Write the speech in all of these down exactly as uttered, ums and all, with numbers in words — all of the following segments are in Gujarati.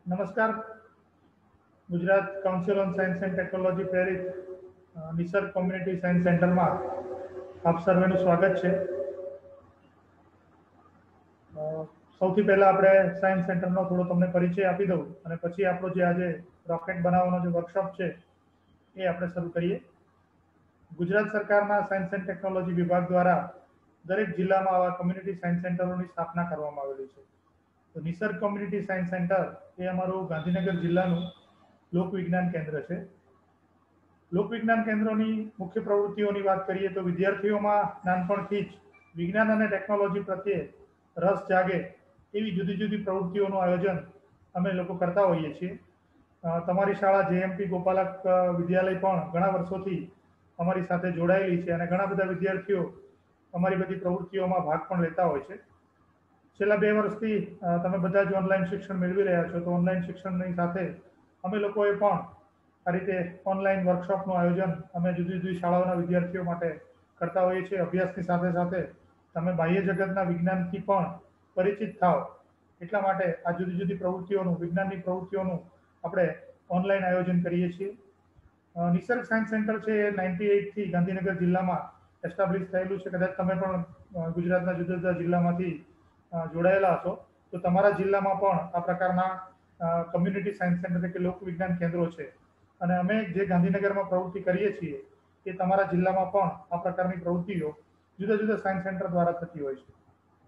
નમસ્કાર. Gujarat council on science and technology પ્રેરિત અ, નિસર્ગ કોમ્યુનિટી સાયન્સ સેન્ટરમાં આપ સર્વેનું સ્વાગત છે. અ, સૌથી પહેલા આપણે સાયન્સ સેન્ટરનો થોડો તમને પરિચય આપી દઉં અને પછી આપણો જે આજે રોકેટ બનાવવાનો જે વર્કશોપ છે એ આપણે શરૂ કરીએ. ગુજરાત સરકારના સાયન્સ એન્ડ ટેકનોલોજી વિભાગ દ્વારા દરેક જિલ્લામાં આવા કમ્યુનિટી સાયન્સ સેન્ટરોની સ્થાપના કરવામાં આવેલી છે. તો નિસર્ગ કોમ્યુનિટી સાયન્સ સેન્ટર એ અમારું ગાંધીનગર જિલ્લાનું લોકવિજ્ઞાન કેન્દ્ર છે. લોકવિજ્ઞાન કેન્દ્રોની મુખ્ય પ્રવૃત્તિઓની વાત કરીએ તો વિદ્યાર્થીઓમાં નાનપણથી જ વિજ્ઞાન અને ટેકનોલોજી પ્રત્યે રસ જાગે એવી જુદી જુદી પ્રવૃત્તિઓનું આયોજન અમે લોકો કરતા હોઈએ છીએ. અ, તમારી શાળા જેએમપી ગોપાલક અ, વિદ્યાલય પણ ઘણા વર્ષોથી અમારી સાથે જોડાયેલી છે અને ઘણા બધા વિદ્યાર્થીઓ અમારી બધી પ્રવૃત્તિઓમાં ભાગ પણ લેતા હોય છે. છેલ્લા બે વર્ષથી અ, તમે બધા જ ઓનલાઈન શિક્ષણ મેળવી રહ્યા છો, તો ઓનલાઈન શિક્ષણની સાથે અમે લોકોએ પણ આ રીતે ઓનલાઈન વર્કશોપનું આયોજન અમે જુદી જુદી શાળાઓના વિદ્યાર્થીઓ માટે કરતા હોઈએ છીએ. અભ્યાસની સાથે સાથે તમે બાહ્ય જગતના વિજ્ઞાનથી પણ પરિચિત થાવ એટલા માટે આ જુદી જુદી પ્રવૃત્તિઓનું, વિજ્ઞાનની પ્રવૃત્તિઓનું આપણે ઓનલાઈન આયોજન કરીએ છીએ. અ, નિસર્ગ સાયન્સ સેન્ટર છે એ નાઇન્ટી એઇટથી ગાંધીનગર જિલ્લામાં એસ્ટાબ્લિશ થયેલું છે. કદાચ તમે પણ અ, ગુજરાતના જુદા જુદા જિલ્લામાંથી અ, જોડાયેલા હશો, તો તમારા જિલ્લામાં પણ આ પ્રકારના કમ્યુનિટી સાયન્સ સેન્ટર કે લોક વિજ્ઞાન કેન્દ્રો છે. અને અમે જે ગાંધીનગરમાં પ્રવૃત્તિ કરીએ છીએ એ તમારા જિલ્લામાં પણ આ પ્રકારની પ્રવૃત્તિઓ જુદા જુદા સાયન્સ સેન્ટર દ્વારા થતી હોય છે.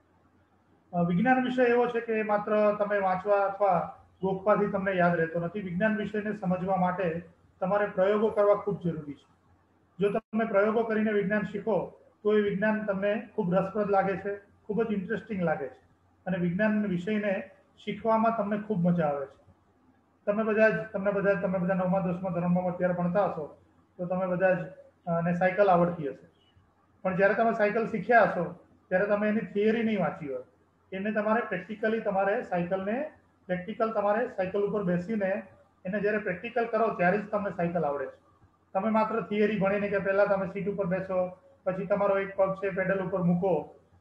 અ, વિજ્ઞાન વિષય એવો છે કે માત્ર તમે વાંચવા અથવા ગોખવાથી તમને યાદ રહેતો નથી. વિજ્ઞાન વિષયને સમજવા માટે તમારે પ્રયોગો કરવા ખૂબ જરૂરી છે. જો તમે પ્રયોગો કરીને વિજ્ઞાન શીખો તો એ વિજ્ઞાન તમને ખૂબ રસપ્રદ લાગે છે, ખૂબ જ ઇન્ટરેસ્ટિંગ લાગે છે અને વિજ્ઞાન વિષયને શીખવામાં તમને ખૂબ મજા આવે છે. તમે બધા જ તમને બધા જ તમે બધા નવમા દસમા ધોરણમાં અત્યારે ભણતા હશો, તો તમે બધા જ અ, ને સાયકલ આવડતી હશે. પણ જ્યારે તમે સાયકલ શીખ્યા હશો ત્યારે તમે એની થિયરી નહીં વાંચી હોય. એને તમારે પ્રેક્ટિકલી તમારે સાયકલને પ્રેક્ટિકલ તમારે સાયકલ ઉપર બેસીને એને જ્યારે પ્રેક્ટિકલ કરો ત્યારે જ તમને સાયકલ આવડે છે. તમે માત્ર થિયરી ભણીને કે પહેલા તમે સીટ ઉપર બેસો, પછી તમારો એક પગ છે પેડલ ઉપર મૂકો,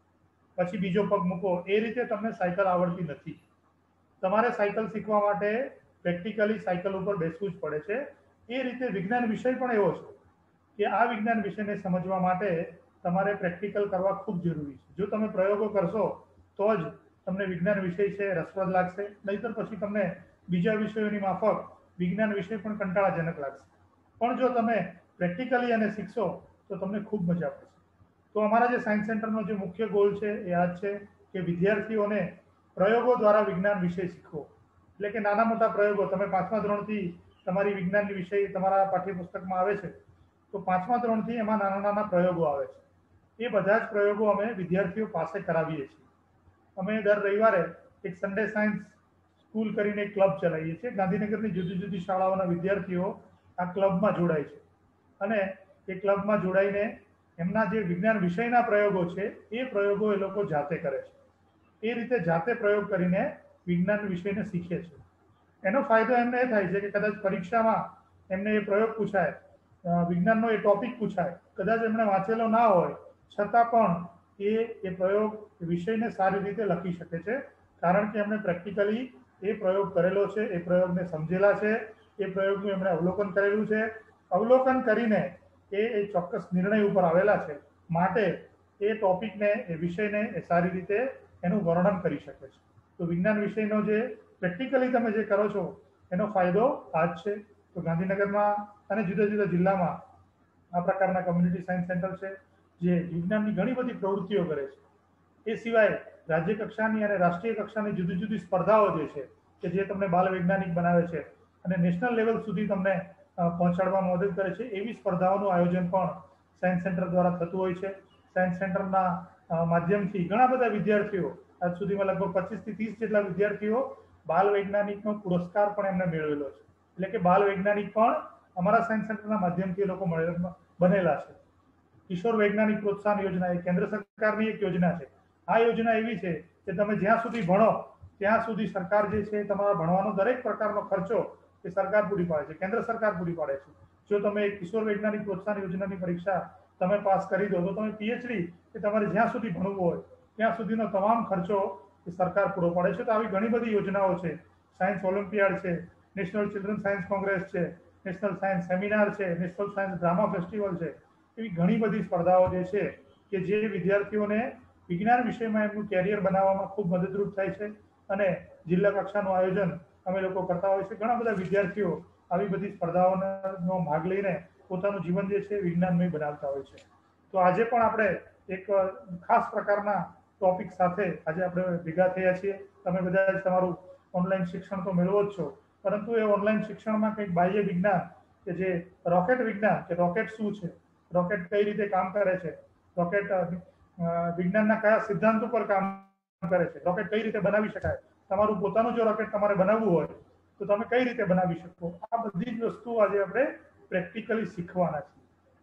પછી બીજો પગ મૂકો, એ રીતે તમને સાયકલ આવડતી નથી. તમારે સાયકલ શીખવા માટે પ્રેક્ટિકલી સાયકલ ઉપર બેસવું જ પડે છે. એ રીતે વિજ્ઞાન વિષય પણ એવો છે કે આ વિજ્ઞાન વિષયને સમજવા માટે તમારે પ્રેક્ટિકલ કરવા ખૂબ જરૂરી છે. જો તમે પ્રયોગો કરશો તો જ તમને વિજ્ઞાન વિષય છે રસપ્રદ લાગશે, નહીંતર પછી તમને બીજા વિષયોની માફક વિજ્ઞાન વિષય પણ કંટાળાજનક લાગશે. પણ જો તમે પ્રેક્ટિકલી એને શીખશો તો તમને ખૂબ મજા પડશે. તો અમારા જે સાયન્સ સેન્ટરનો જે મુખ્ય ગોલ છે એ આ જ છે કે વિદ્યાર્થીઓને પ્રયોગો દ્વારા વિજ્ઞાન વિષય શીખવો. એટલે કે નાના મોટા પ્રયોગો તમે પાંચમા ધોરણથી તમારી વિજ્ઞાનની વિષય તમારા પાઠ્યપુસ્તકમાં આવે છે, તો પાંચમા ધોરણથી એમાં નાના નાના પ્રયોગો આવે છે. એ બધા જ પ્રયોગો અમે વિદ્યાર્થીઓ પાસે કરાવીએ છીએ. અમે દર રવિવારે એક સન્ડે સાયન્સ સ્કૂલ કરીને એક ક્લબ ચલાવીએ છીએ. ગાંધીનગરની જુદી જુદી શાળાઓના વિદ્યાર્થીઓ આ ક્લબમાં જોડાય છે અને એ ક્લબમાં જોડાઈને એમના જે વિજ્ઞાન વિષયના પ્રયોગો છે એ પ્રયોગો એ લોકો જાતે કરે છે. એ રીતે જાતે પ્રયોગ કરીને વિજ્ઞાન વિષયને શીખે છે. એનો ફાયદો એમને એ થાય છે કે કદાચ પરીક્ષામાં એમને એ પ્રયોગ પૂછાય, અ, વિજ્ઞાનનો એ ટોપિક પૂછાય, કદાચ એમણે વાંચેલો ના હોય છતાં પણ એ એ પ્રયોગ વિષયને સારી રીતે લખી શકે છે, કારણ કે એમણે પ્રેક્ટિકલી એ પ્રયોગ કરેલો છે, એ પ્રયોગને સમજેલા છે, એ પ્રયોગનું એમણે અવલોકન કરેલું છે. અવલોકન કરીને એ એ ચોક્કસ નિર્ણય ઉપર આવેલા છે, માટે એ ટોપિકને, એ વિષયને એ સારી રીતે એનું વર્ણન કરી શકે છે. તો વિજ્ઞાન વિષયનો જે પ્રેક્ટિકલી તમે જે કરો છો એનો ફાયદો આ જ છે. તો ગાંધીનગરમાં અને જુદા જુદા જિલ્લામાં આ પ્રકારના કમ્યુનિટી સાયન્સ સેન્ટર છે જે વિજ્ઞાનની ઘણી બધી પ્રવૃત્તિઓ કરે છે. એ સિવાય રાજ્ય કક્ષાની અને રાષ્ટ્રીય કક્ષાની જુદી જુદી સ્પર્ધાઓ જે છે કે જે તમને બાલ વૈજ્ઞાનિક બનાવે છે અને નેશનલ લેવલ સુધી તમને અ, પહોંચાડવામાં મદદ કરે છે, એવી સ્પર્ધાઓનું આયોજન પણ સાયન્સ સેન્ટર દ્વારા થતું હોય છે. સાયન્સ સેન્ટરના અ, માધ્યમથી ઘણા બધા વિદ્યાર્થીઓ, આજ સુધીમાં લગભગ પચીસ થી ત્રીસ જેટલા વિદ્યાર્થીઓ બાલ વૈજ્ઞાનિકનો પુરસ્કાર પણ એમને મેળવેલો છે. એટલે કે બાલ વૈજ્ઞાનિક પણ અમારા સાયન્સ સેન્ટરના માધ્યમથી એ લોકો મળે- બનેલા છે. કિશોર વૈજ્ઞાનિક પ્રોત્સાહન યોજના એ કેન્દ્ર સરકારની એક યોજના છે. આ યોજના એવી છે કે તમે જ્યાં સુધી ભણો ત્યાં સુધી સરકાર જે છે તમારા ભણવાનો દરેક પ્રકારનો ખર્ચો એ સરકાર પૂરી પાડે છે, કેન્દ્ર સરકાર પૂરી પાડે છે. જો તમે એક કિશોર વૈજ્ઞાનિક પ્રોત્સાહન યોજનાની પરીક્ષા તમે પાસ કરી દો તો તમે પીએચડી કે તમારે જ્યાં સુધી ભણવું હોય ત્યાં સુધીનો તમામ ખર્ચો એ સરકાર પૂરો પાડે છે. તો આવી ઘણી બધી યોજનાઓ છે. સાયન્સ ઓલિમ્પિયાડ છે, નેશનલ ચિલ્ડ્રન સાયન્સ કોંગ્રેસ છે, નેશનલ સાયન્સ સેમિનાર છે, નેશનલ સાયન્સ ડ્રામા ફેસ્ટિવલ છે, એવી ઘણી બધી સ્પર્ધાઓ જે છે કે જે વિદ્યાર્થીઓને વિજ્ઞાન વિષયમાં એમનું કેરિયર બનાવવામાં ખૂબ મદદરૂપ થાય છે અને જિલ્લા કક્ષાનું આયોજન અમે લોકો કરતા હોય છે. ઘણા બધા વિદ્યાર્થીઓ આવી બધી સ્પર્ધાઓનો ભાગ લઈને પોતાનું જીવન જે છે વિજ્ઞાનમય બનાવતા હોય છે. તો આજે પણ આપણે એક ખાસ પ્રકારના ટોપિક સાથે આજે આપણે ભેગા થયા છીએ. તમે બધા જ તમારું ઓનલાઈન શિક્ષણ તો મેળવો જ છો, પરંતુ એ ઓનલાઈન શિક્ષણમાં કંઈક બાહ્ય વિજ્ઞાન કે જે રોકેટ વિજ્ઞાન કે રોકેટ શું છે, રોકેટ કઈ રીતે કામ કરે છે, રોકેટ વિજ્ઞાનના કયા સિદ્ધાંતો પર કામ કરે છે, રોકેટ કઈ રીતે બનાવી શકાય, તમારું પોતાનું જો રોકેટ તમારે બનાવવું હોય તો તમે કઈ રીતે બનાવી શકો, આ બધી જ વસ્તુઓ આજે આપણે પ્રેક્ટિકલી શીખવાના છીએ,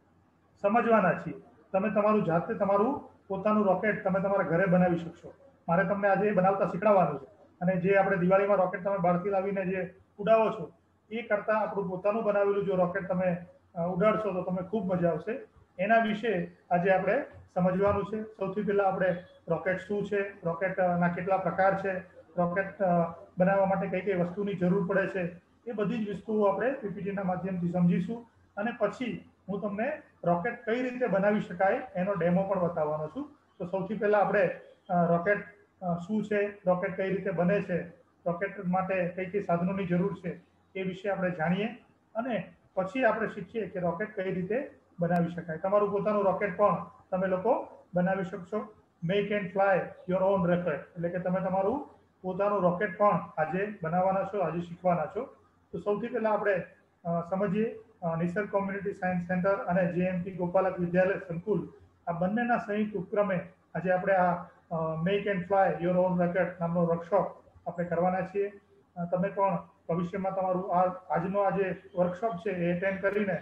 સમજવાના છીએ. તમે તમારું જાતે તમારું પોતાનું રોકેટ તમે તમારા ઘરે બનાવી શકશો. મારે તમને આજે બનાવતા શીખવાડવાનું છે. અને જે આપણે દિવાળીમાં રોકેટ તમે બહારથી લાવીને જે ઉડાવો છો એ કરતાં આપણું પોતાનું બનાવેલું જો રોકેટ તમે ઉડાડશો તો તમને ખૂબ મજા આવશે. એના વિશે આજે આપણે સમજવાનું છે. સૌથી પહેલા આપણે રોકેટ શું છે, રોકેટના કેટલા પ્રકાર છે, રોકેટ બનાવવા માટે કઈ કઈ વસ્તુની જરૂર પડે છે, એ બધી જ વસ્તુઓ આપણે પીપીટીના માધ્યમથી સમજીશું. અને પછી હું તમને રોકેટ કઈ રીતે બનાવી શકાય એનો ડેમો પણ બતાવવાનો છું. તો સૌથી પહેલા આપણે રોકેટ શું છે, રોકેટ કઈ રીતે બને છે, રોકેટ માટે કઈ કઈ સાધનોની જરૂર છે એ વિશે આપણે જાણીએ અને પછી આપણે શીખીએ કે રોકેટ કઈ રીતે બનાવી શકાય. તમારું પોતાનું રોકેટ પણ તમે લોકો બનાવી શકશો. Make and fly your own rocket, એટલે કે તમે તમારું પોતાનું રોકેટ પણ આજે બનાવવાના છો, આજે શીખવાના છો. તો સૌથી પહેલા આપણે સમજીએ નિસર્ગ કોમ્યુનિટી સાયન્સ સેન્ટર અને જેએમપી ગોપાલક વિદ્યાલય સંકુલ આ બંનેના સંયુક્ત ઉપક્રમે આજે આપણે આ make and fly your own rocket નામનો વર્કશોપ આપણે કરવાના છીએ. તમે પણ ભવિષ્યમાં તમારું આ આજનો આ જે વર્કશોપ છે એ એટેન્ડ કરીને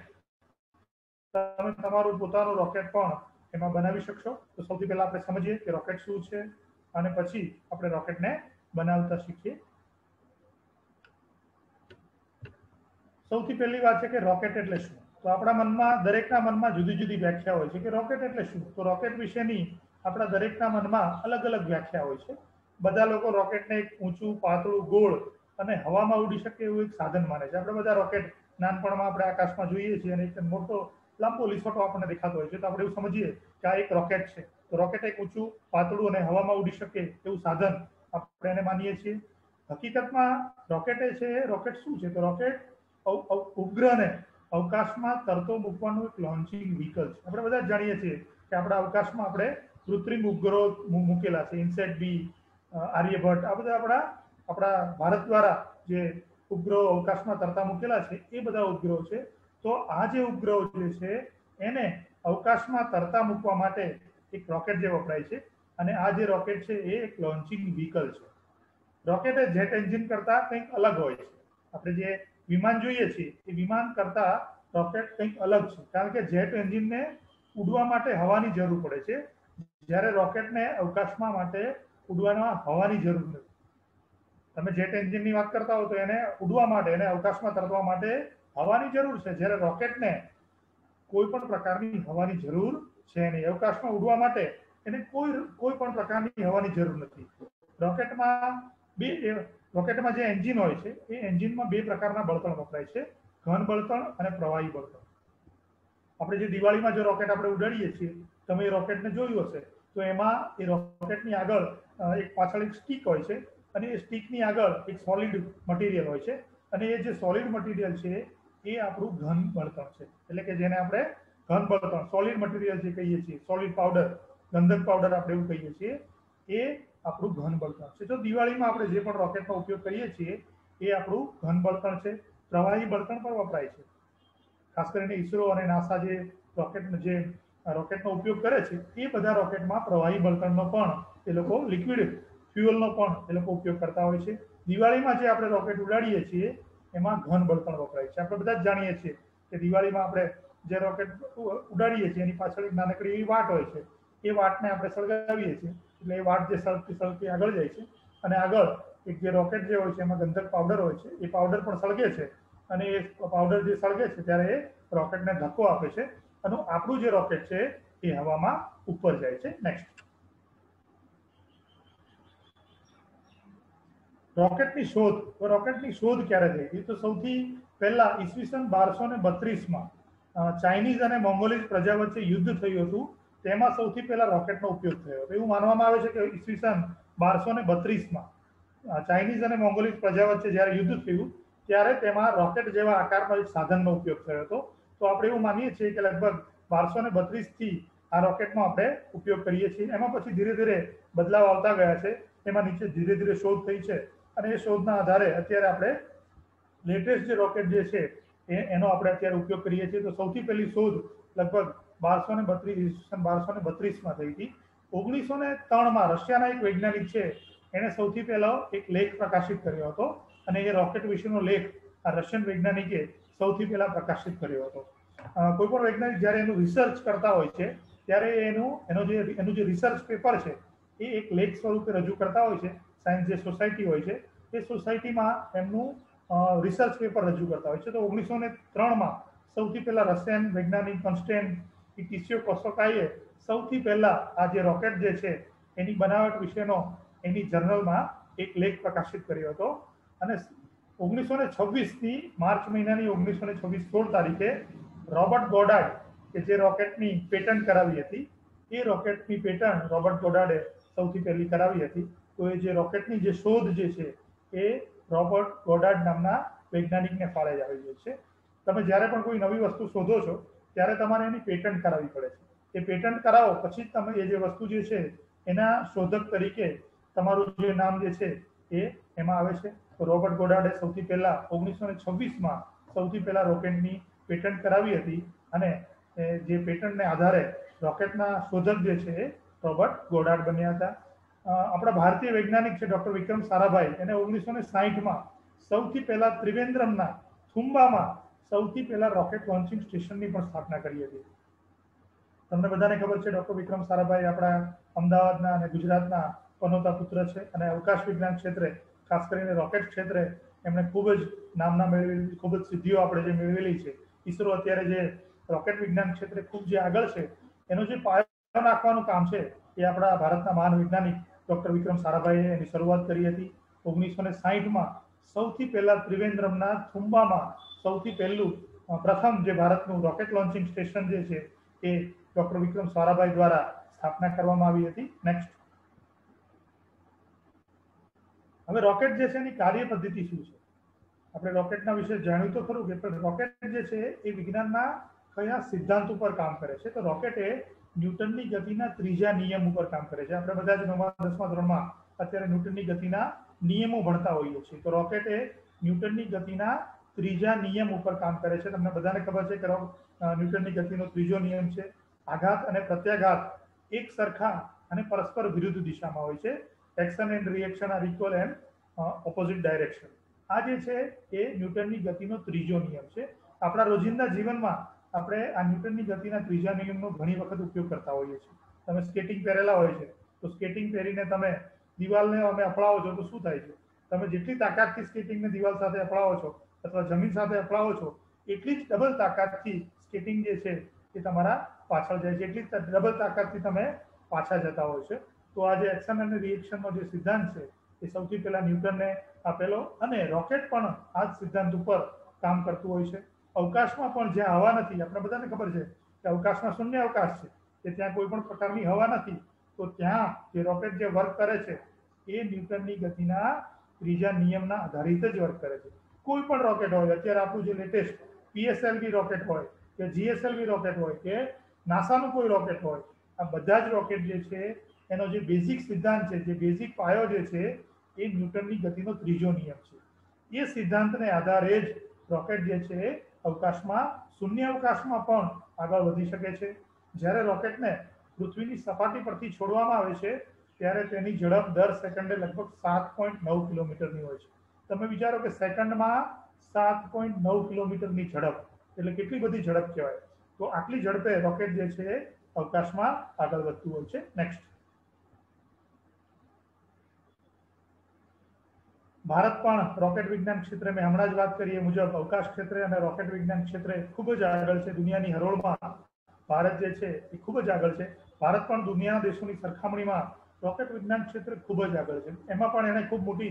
તમે તમારું પોતાનું રોકેટ પણ એમાં બનાવી શકશો. તો સૌથી પહેલા આપણે સમજીએ કે રોકેટ શું છે અને પછી આપણે રોકેટને બનાવતા શીખીએ. સૌથી પહેલી વાત છે કે રોકેટ એટલે શું. તો આપણા મનમાં દરેકના મનમાં જુદી જુદી વ્યાખ્યા હોય છે કે રોકેટ એટલે શું. તો રોકેટ વિશેની આપણા દરેકના મનમાં અલગ અલગ વ્યાખ્યા હોય છે. બધા લોકો રોકેટને એક ઊંચું, પાતળું, ગોળ અને હવામાં ઉડી શકે એવું એક સાધન માને છે. આપણે બધા રોકેટ નાનપણમાં આપણે આકાશમાં જોઈએ છીએ અને એક મોટો લાંબો લીસોટો આપણને દેખાતો હોય છે, તો આપણે એવું સમજીએ કે આ એક રોકેટ છે. તો રોકેટ એક ઊંચું, પાતળું અને હવામાં ઉડી શકે એવું સાધન આપણે એને માનીએ છીએ. હકીકતમાં રોકેટ એ છે, રોકેટ શું છે? તો રોકેટ ઉપગ્રહને અવકાશમાં તરતો મૂકવાનું એક લોન્ચિંગ વ્હીકલ છે. આપણે બધા જાણીએ છીએ કે આપણા અવકાશમાં આપણે કૃત્રિમ ઉપગ્રહો મૂકેલા છે. ઇનસેટ બી, આર્યભટ્ટ, આ બધા આપણા આપણા ભારત દ્વારા જે ઉપગ્રહો અવકાશમાં તરતા મૂકેલા છે એ બધા ઉપગ્રહો છે. તો આ જે ઉપગ્રહો જે છે એને અવકાશમાં તરતા મૂકવા માટે એક રોકેટ જે વપરાય છે અને આ જે રોકેટ છે એ એક લોન્ચિંગ વ્હીકલ છે. રોકેટ એ જેટ એન્જિન કરતા કંઈક અલગ હોય છે. આપણે જે વિમાન જોઈએ છીએ એ વિમાન કરતા રોકેટ કંઈક અલગ છે, કારણ કે જેટ એન્જિનને ઉડવા માટે હવાની જરૂર પડે છે, જ્યારે રોકેટને અવકાશમાં માટે ઉડવામાં હવાની જરૂર નથી. તમે જેટ એન્જિનની વાત કરતા હો તો એને ઉડવા માટે એને અવકાશમાં તરવા માટે હવાની જરૂર છે, જ્યારે રોકેટને કોઈ પણ પ્રકારની હવાની જરૂર છે નહીં. અવકાશમાં ઉડવા માટે એને કોઈ કોઈ પણ પ્રકારની હવાની જરૂર નથી. રોકેટમાં બે રોકેટમાં જે એન્જિન હોય છે એ એન્જિનમાં બે પ્રકારના બળતણ વપરાય છે, ઘન બળતણ અને પ્રવાહી બળતણ. આપણે જે દિવાળીમાં જે રોકેટ આપણે ઉડાડીએ છીએ, તમે એ રોકેટને જોયું હશે તો એમાં એ રોકેટની આગળ એક પાછળ એક સ્ટીક હોય છે અને એ સ્ટીકની આગળ એક સોલિડ મટીરિયલ હોય છે અને એ જે સોલિડ મટીરિયલ છે એ આપણું ઘન બળતણ છે. એટલે કે જેને આપણે ઘન બળતણ, સોલિડ મટીરિયલ જે કહીએ છીએ, સોલિડ પાવડર, ગંધક પાવડર આપણે એવું કહીએ છીએ, એ આપણું ઘન બળતણ છે. તો દિવાળીમાં આપણે જે પણ રોકેટનો ઉપયોગ કરીએ છીએ એ આપણું ઘન બળતણ છે. પ્રવાહી બળતણ પણ વપરાય છે. ખાસ કરીને ઈસરો અને નાસા જે રોકેટ જે રોકેટનો ઉપયોગ કરે છે એ બધા રોકેટમાં પ્રવાહી બળતણનો પણ એ લોકો લિક્વિડ ફ્યુઅલનો પણ એ લોકો ઉપયોગ કરતા હોય છે. દિવાળીમાં જે આપણે રોકેટ ઉડાડીએ છીએ એમાં ઘન બળતણ વપરાય છે. આપણે બધા જ જાણીએ છીએ કે દિવાળીમાં આપણે જે રોકેટ ઉડાડીએ છીએ એની પાછળ એક નાનકડી એવી વાટ હોય છે. એ વાટને આપણે સળગાવીએ છીએ એટલે એ વાટ જે સળગતી સળગતી આગળ જાય છે અને આગળ એક જે રોકેટ જે હોય છે એમાં ગંધક પાવડર હોય છે, એ પાવડર પણ સળગે છે અને એ પાવડર જે સળગે છે ત્યારે એ રોકેટને ધક્કો આપે છે અને આપણું જે રોકેટ છે એ હવામાં ઉપર જાય છે. નેક્સ્ટ. રોકેટની શોધ રોકેટની શોધ ક્યારે થઈ હતી? તો સૌથી પહેલા ઈસવીસન બારસો ને બત્રીસમાં ચાઇનીઝ અને મોંગોલિયન પ્રજા વચ્ચે યુદ્ધ થયું હતું, તેમાં સૌથી પહેલા રોકેટનો ઉપયોગ થયો હતો. એવું માનવામાં આવે છે કે ઈસવીસન બારસો ને બત્રીસમાં ચાઇનીઝ અને મોંગોલિયન પ્રજા વચ્ચે જ્યારે યુદ્ધ થયું ત્યારે તેમાં રોકેટ જેવા આકારનો એક સાધનનો ઉપયોગ થયો હતો. તો આપણે એવું માનીએ છીએ કે લગભગ બારસો ને બત્રીસથી આ રોકેટનો આપણે ઉપયોગ કરીએ છીએ. એમાં પછી ધીરે ધીરે બદલાવ આવતા ગયા છે, એમાં નીચે ધીરે ધીરે શોધ થઈ છે અને એ શોધના આધારે અત્યારે આપણે લેટેસ્ટ જે રોકેટ જે છે એ એનો આપણે અત્યારે ઉપયોગ કરીએ છીએ. તો સૌથી પહેલી શોધ લગભગ બારસો ને બત્રીસ બારસો ને બત્રીસમાં થઈ હતી. ઓગણીસો ને ત્રણમાં રશિયાના એક વૈજ્ઞાનિક છે, એને સૌથી પહેલો એક લેખ પ્રકાશિત કર્યો હતો અને એ રોકેટ વિશેનો લેખ આ રશિયન વૈજ્ઞાનિકે સૌથી પહેલા પ્રકાશિત કર્યો હતો. કોઈ પણ વૈજ્ઞાનિક જ્યારે એનું રિસર્ચ કરતા હોય છે ત્યારે એનું એનો જે એનું જે રિસર્ચ પેપર છે એ એક લેખ સ્વરૂપે રજૂ કરતા હોય છે. સાયન્સ જે સોસાયટી હોય છે એ સોસાયટીમાં એમનું રિસર્ચ પેપર રજૂ કરતા હોય છે. તો ઓગણીસો ને ત્રણમાં સૌથી પહેલા રશિયન વૈજ્ઞાનિક કોન્સ્ટેન ઇટિસિયો કોસોકાઈએ સૌથી પહેલા આ જે રોકેટ જે છે એની બનાવટ વિશેનો એની જર્નલમાં એક લેખ પ્રકાશિત કર્યો હતો અને ઓગણીસો ને છવ્વીસની માર્ચ મહિનાની ઓગણીસો ને છવ્વીસ સોળ તારીખે રોબર્ટ ગોડાર્ડ કે જે રોકેટની પેટન્ટ કરાવી હતી, એ રોકેટની પેટન્ટ રોબર્ટ ગોડાર્ડે સૌથી પહેલી કરાવી હતી. તો એ જે રોકેટની જે શોધ જે છે એ રોબર્ટ ગોડાર્ડ નામના વૈજ્ઞાનિકને ફાળે જ આવી છે. તમે જ્યારે પણ કોઈ નવી વસ્તુ શોધો છો ત્યારે તમારે એની પેટન્ટ કરાવવી પડે છે. એ પેટન્ટ કરાવો પછી તમે એ જે વસ્તુ જે છે એના શોધક તરીકે તમારું જે નામ જે છે એ એમાં આવે છે. તો રોબર્ટ ગોડાર્ડે સૌથી પહેલા ઓગણીસો ને છવ્વીસમાં સૌથી પહેલા રોકેટની પેટન્ટ કરાવી હતી અને જે પેટન્ટને આધારે રોકેટના શોધક જે છે એ રોબર્ટ ગોડાર્ડ બન્યા હતા. આપણા ભારતીય વૈજ્ઞાનિક છે ડોક્ટર વિક્રમ સારાભાઈ, એને ઓગણીસો ને સાહીઠમાં સૌથી પહેલા ત્રિવેન્દ્રમના થુંબામાં સૌથી પહેલા રોકેટ લોન્ચિંગ સ્ટેશનની પણ સ્થાપના કરી હતી. તમને બધાને ખબર છે ડોક્ટર વિક્રમ સારાભાઈ આપણા અમદાવાદના અને ગુજરાતના પનોતા પુત્ર છે અને અવકાશ વિજ્ઞાન ક્ષેત્રે ખાસ કરીને રોકેટ ક્ષેત્રે એમણે ખૂબ જ નામના મેળવેલી, ખૂબ જ સિદ્ધિઓ આપણે જે મેળવેલી છે. ઈસરો અત્યારે જે રોકેટ વિજ્ઞાન ક્ષેત્રે ખૂબ જે આગળ છે એનો જે પાયો નાખવાનું કામ છે એ આપણા ભારતના મહાન વૈજ્ઞાનિક ડોક્ટર વિક્રમ સારાભાઈએ એની શરૂઆત કરી હતી. ઓગણીસો ને સાહીઠમાં સૌથી પહેલા ત્રિવેન્દ્રમના થુંબામાં સૌથી પહેલું પ્રથમ જે ભારતનું રોકેટ લોન્ચિંગ સ્ટેશન જે છે એ ડોક્ટર વિક્રમ સારાભાઈ દ્વારા સ્થાપના કરવામાં આવી હતી. નેક્સ્ટ, હવે રોકેટ જે છે એની કાર્ય પદ્ધતિ શું છે? આપણે રોકેટના વિશે જાણ્યું તો ખરું કે રોકેટ જે છે એ વિજ્ઞાનના કયા સિદ્ધાંત ઉપર કામ કરે છે? તો રોકેટ એ ન્યૂટનની ગતિના ત્રીજા નિયમ ઉપર કામ કરે છે. આપણે બધા જ નવમા દસમા ધોરણમાં અત્યારે ન્યૂટનની ગતિના નિયમો ભણતા હોઈએ છીએ. તો રોકેટ એ ન્યૂટનની ગતિના ત્રીજા નિયમ ઉપર કામ કરે છે. તમને બધાને ખબર છે કે ન્યૂટનની ગતિનો ત્રીજો નિયમ છે આઘાત અને પ્રત્યાઘાત એક સરખા અને પરસ્પર વિરુદ્ધ દિશામાં હોય છે. Action and reaction are equal and opposite direction. આ જે છે એ ન્યૂટનની ગતિનો ત્રીજો નિયમ છે. આપણા રોજિંદા જીવનમાં આપણે આ ન્યૂટનની ગતિના ત્રીજા નિયમનો ઘણી વખત ઉપયોગ કરતા હોઈએ છીએ. તમે સ્કેટિંગ પહેરેલા હોય છે તો સ્કેટિંગ પહેરીને તમે દિવાલને અમે અપળાવો છો તો શું થાય છે? તમે જેટલી તાકાતથી સ્કેટિંગને દિવાલ સાથે અપળાવો છો અથવા જમીન સાથે અપળાવો છો એટલી જ ડબલ તાકાતથી સ્કેટિંગ જે છે એ તમારા પાછળ જાય છે, એટલી ડબલ તાકાતથી તમે પાછા જતા હોય છે. તો આ જે એક્શન અને રિએક્શનનો જે સિદ્ધાંત છે એ સૌથી પહેલા ન્યૂટનને આપેલો અને રોકેટ પણ આ જ સિદ્ધાંત ઉપર કામ કરતું હોય છે. અવકાશમાં પણ જ્યાં હવા નથી, આપણે બધાને ખબર છે કે અવકાશમાં શૂન્ય અવકાશ છે, કે ત્યાં કોઈ પણ પ્રકારની હવા નથી, તો ત્યાં જે રોકેટ જે વર્ક કરે છે એ ન્યૂટનની ગતિના ત્રીજા નિયમના આધારિત જ વર્ક કરે છે. કોઈ પણ રોકેટ હોય, અત્યારે આપણું જે લેટેસ્ટ પીએસએલવી રોકેટ હોય કે જીએસએલવી રોકેટ હોય કે નાસાનું કોઈ રોકેટ હોય, આ બધા જ રોકેટ જે છે એનો જે બેઝિક સિદ્ધાંત છે, જે બેઝિક પાયો જે છે એ ન્યૂટનની ગતિનો ત્રીજો નિયમ છે. એ સિદ્ધાંતને આધારે જ રોકેટ જે છે અવકાશમાં, શૂન્ય અવકાશમાં પણ આગળ વધી શકે છે. જ્યારે રોકેટને પૃથ્વીની સપાટી પરથી છોડવામાં આવે છે ત્યારે તેની ઝડપ દર સેકન્ડે લગભગ સાત પોઈન્ટ નવ કિલોમીટરની હોય છે. તમે વિચારો કે સેકન્ડમાં સાત પોઈન્ટ નવ કિલોમીટરની ઝડપ એટલે કેટલી બધી ઝડપ કહેવાય. તો આટલી ઝડપે રોકેટ જે છે અવકાશમાં આગળ વધતું હોય છે. નેક્સ્ટ, ભારત પણ રોકેટ વિજ્ઞાન ક્ષેત્રે મેં હમણાં જ વાત કરી એ મુજબ અવકાશ ક્ષેત્રે અને રોકેટ વિજ્ઞાન ક્ષેત્રે ખૂબ જ આગળ છે. દુનિયાની હરોળમાં ભારત જે છે એ ખૂબ જ આગળ છે. ભારત પણ દુનિયાના દેશોની સરખામણીમાં રોકેટ વિજ્ઞાન ક્ષેત્રે ખૂબ જ આગળ છે. એમાં પણ એને ખૂબ મોટી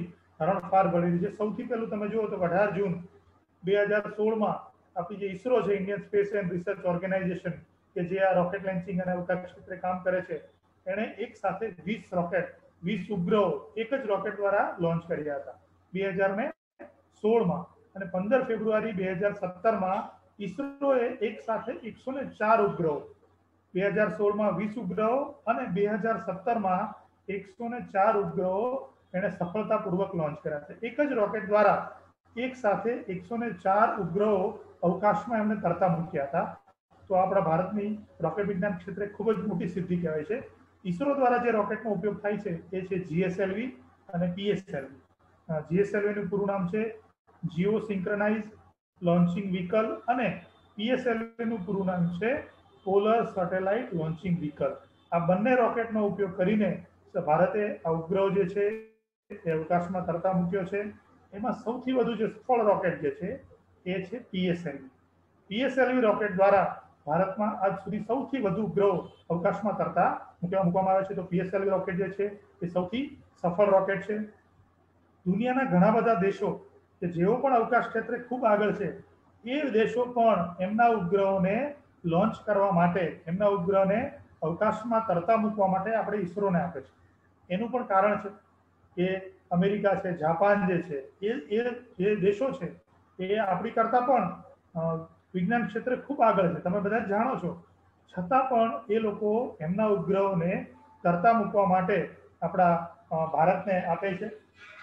હરણફાર ભરી રહી છે. સૌથી પહેલું તમે જુઓ તો અઢાર જૂન બે હજાર સોળમાં આપણી જે ઈસરો છે, Indian space and research organisation, કે જે આ રોકેટ લોન્ચિંગ અને અવકાશ ક્ષેત્રે કામ કરે છે, એણે એક સાથે વીસ રોકેટ વીસ ઉપગ્રહો એક જ રોકેટ દ્વારા લોન્ચ કર્યા હતા બે હજાર ને સોળમાં. અને પંદર ફેબ્રુઆરી બે હજાર સત્તરમાં ઈસરોએ એક સાથે એકસો ને ચાર ઉપગ્રહો બે હજાર સોળમાં વીસ ઉપગ્રહો અને બે હજાર સત્તરમાં એકસો ને ચાર ઉપગ્રહો એને સફળતાપૂર્વક લોન્ચ કર્યા છે. એક જ રોકેટ દ્વારા એક સાથે એકસો ને ચાર ઉપગ્રહો અવકાશમાં એમણે તરતા મૂક્યા હતા. તો આપણા ભારતની રોકેટ વિજ્ઞાન ક્ષેત્રે ખૂબ જ મોટી સિદ્ધિ કહેવાય છે. ઈસરો દ્વારા જે રોકેટનો ઉપયોગ થાય છે એ છે જીએસએલવી અને પીએસએલવી. જીએસએલવી નું પૂરું નામ છે જીઓ સિંક્રનાઇઝ લોન્ચિંગ વ્હીકલ અને પીએસએલવી નું પૂરું નામ છે પોલર સેટેલાઇટ લોન્ચિંગ વ્હીકલ. આ બંને રોકેટનો ઉપયોગ કરીને ભારતે આ ઉપગ્રહો જે છે એ અવકાશમાં તરતા મૂક્યો છે. એમાં સૌથી વધુ જે સફળ રોકેટ જે છે એ છે પીએસએલવી. પીએસએલવી રોકેટ દ્વારા ભારતમાં આજ સુધી સૌથી વધુ ઉપગ્રહો અવકાશમાં તરતા મૂકવા મૂકવામાં આવે છે. તો પીએસએલવી રોકેટ જે છે એ સૌથી સફળ રોકેટ છે. દુનિયાના ઘણા બધા દેશો કે જેઓ પણ અવકાશ ક્ષેત્રે ખૂબ આગળ છે, એ દેશો પણ એમના ઉપગ્રહોને લોન્ચ કરવા માટે, એમના ઉપગ્રહને અવકાશમાં તરતા મૂકવા માટે આપણે ઈસરોને આપે છે. એનું પણ કારણ છે કે અમેરિકા છે, જાપાન જે છે, એ એ જે દેશો છે એ આપણી કરતા પણ વિજ્ઞાન ક્ષેત્રે ખૂબ આગળ છે, તમે બધા જાણો છો. છતાં પણ એ લોકો એમના ઉપગ્રહોને તરતા મૂકવા માટે આપણા ભારતને આપે છે.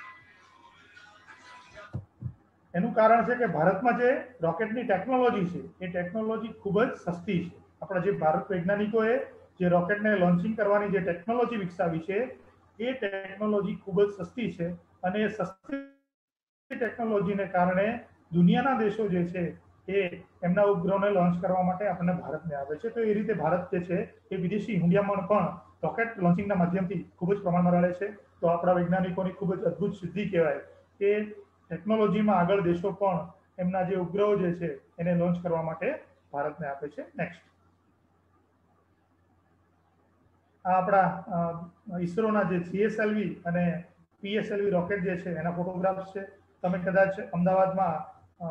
એનું કારણ છે કે ભારતમાં જે રોકેટની ટેકનોલોજી છે એ ટેકનોલોજી ખૂબ જ સસ્તી છે. આપણા જે ભારત વૈજ્ઞાનિકોએ જે રોકેટને લોન્ચિંગ કરવાની જે ટેકનોલોજી વિકસાવી છે એ ટેકનોલોજી ખૂબ જ સસ્તી છે. અને એ સસ્તી ટેકનોલોજીને કારણે દુનિયાના દેશો જે છે એ એમના ઉપગ્રહોને લોન્ચ કરવા માટે આપણને ભારતને આપે છે. તો એ રીતે ભારત જે છે એ વિદેશી હુંડિયામણ પણ રોકેટ લોન્ચિંગના માધ્યમથી ખૂબ જ પ્રમાણમાં રહે છે. તો આપણા વૈજ્ઞાનિકોની ખૂબ જ અદ્ભુત સિદ્ધિ કહેવાય કે ટેકનોલોજીમાં આગળ દેશો પણ એમના જે ઉપગ્રહો જે છે એને લોન્ચ કરવા માટે ભારતને આપે છે. નેક્સ્ટ, આ આપણા ઈસરોના જે જીએસએલવી અને પીએસએલવી રોકેટ જે છે એના ફોટોગ્રાફ્સ છે. તમે કદાચ અમદાવાદમાં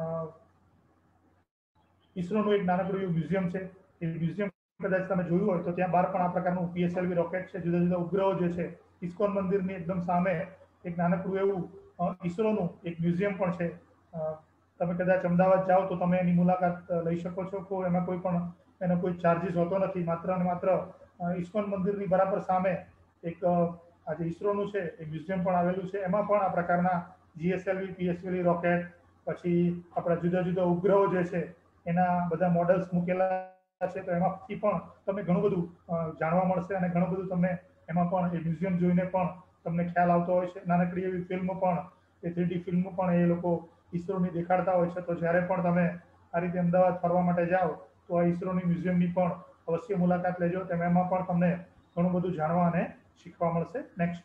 ઈસરોનું એક નાનકડું એવું મ્યુઝિયમ છે, એ મ્યુઝિયમ કદાચ તમે જોયું હોય તો ત્યાં બહાર પણ આ પ્રકારનું પીએસએલવી રોકેટ છે. જુદા જુદા ઉપગ્રહો જે છે, ઇસ્કોન મંદિરની એકદમ સામે એક નાનકડું એવું ઈસરોનું એક મ્યુઝિયમ પણ છે. તમે કદાચ અમદાવાદ જાઓ તો તમે એની મુલાકાત લઈ શકો છો. તો એમાં કોઈ પણ એનો કોઈ ચાર્જીસ હોતો નથી. માત્ર ને માત્ર ઇસ્કોન મંદિરની બરાબર સામે એક આ જે ઈસરોનું છે એ મ્યુઝિયમ પણ આવેલું છે. એમાં પણ આ પ્રકારના જીએસએલવી પીએસએલવી રોકેટ, પછી આપણા જુદા જુદા ઉપગ્રહો જે છે એના બધા મોડલ્સ મૂકેલા છે. તો એમાંથી પણ તમને ઘણું બધું જાણવા મળશે અને ઘણું બધું તમને એમાં પણ એ મ્યુઝિયમ જોઈને પણ તમને ખ્યાલ આવતો હોય છે. નાનકડી એવી ફિલ્મ પણ, એ થ્રીડી ફિલ્મ પણ એ લોકો ઈસરોની દેખાડતા હોય છે. તો જ્યારે પણ તમે આ રીતે અમદાવાદ ફરવા માટે જાઓ તો આ ઈસરોની મ્યુઝિયમની પણ અવશ્ય મુલાકાત લેજો. તેમ એમાં પણ તમને ઘણું બધું જાણવા અને શીખવા મળશે. નેક્સ્ટ,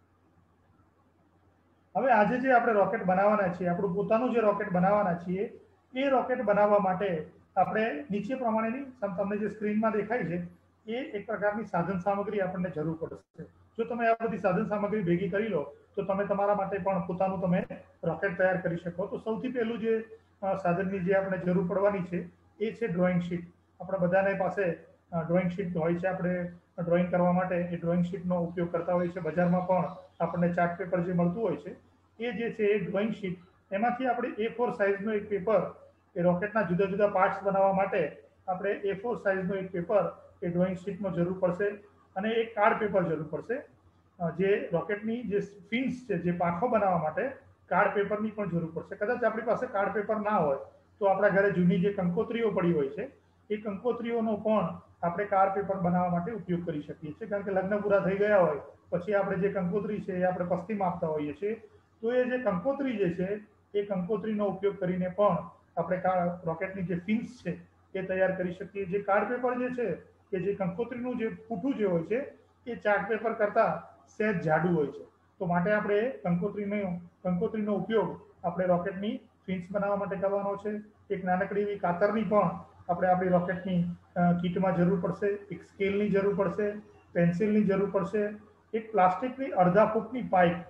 હવે આજે જે આપણે રોકેટ બનાવવાના છીએ, આપણું પોતાનું જે રોકેટ બનાવવાના છીએ, એ રોકેટ બનાવવા માટે આપણે નીચે પ્રમાણેની તમને જે સ્ક્રીનમાં દેખાય છે એ એક પ્રકારની સાધન સામગ્રી આપણને જરૂર પડશે. જો તમે આ બધી સાધન સામગ્રી ભેગી કરી લો તો તમે તમારા માટે પણ પોતાનું તમે રોકેટ તૈયાર કરી શકો. તો સૌથી પહેલું જે સાધનની જે આપણે જરૂર પડવાની છે એ છે ડ્રોઈંગ શીટ. આપણે બધાને પાસે ડ્રોઈંગ શીટ હોય છે. આપણે ડ્રોઈંગ કરવા માટે એ ડ્રોઈંગ શીટનો ઉપયોગ કરતા હોય છે. બજારમાં પણ આપણને ચાર્ટ પેપર જે મળતું હોય છે એ જે છે એ ડ્રોઈંગ શીટ, એમાંથી આપણે એ ફોર સાઇઝનો એક પેપર, એ રોકેટના જુદા જુદા પાર્ટ્સ બનાવવા માટે આપણે એ ફોર સાઇઝનો એક પેપર એ ડ્રોઈંગ શીટનો જરૂર પડશે. અને એક કાર્ડ પેપર જરૂર પડશે. જે રોકેટની જે ફિન્સ છે, જે પાંખો બનાવવા માટે કાર્ડ પેપરની પણ જરૂર પડશે. કદાચ આપણી પાસે કાર્ડ પેપર ના હોય તો આપણા ઘરે જૂની જે કંકોત્રીઓ પડી હોય છે એ કંકોત્રીઓનો પણ આપણે કાર્ડ પેપર બનાવવા માટે ઉપયોગ કરી શકીએ છીએ. કારણ કે લગ્ન પૂરા થઈ ગયા હોય પછી આપણે જે કંકોત્રી છે એ આપણે પસ્તીમાં આપતા હોઈએ છીએ. તો એ જે કંકોત્રી જે છે એ કંકોત્રીનો ઉપયોગ કરીને પણ આપણે રોકેટની જે ફિન્સ છે એ તૈયાર કરી શકીએ. જે કાર્ડ પેપર જે છે કે જે કંકોત્રીનું જે પૂઠું જે હોય છે એ ચાર્ટ પેપર કરતા સહેજ જાડું હોય છે. તો માટે આપણે કંકોત્રીનો કંકોત્રીનો ઉપયોગ આપણે રોકેટની ફિન્સ બનાવવા માટે કરવાનો છે. એક નાનકડી એવી કાતરની પણ આપણે આપણી રોકેટની કીટમાં જરૂર પડશે. એક સ્કેલની જરૂર પડશે, પેન્સિલની જરૂર પડશે, એક પ્લાસ્ટિકની અડધા ફૂટની પાઇપ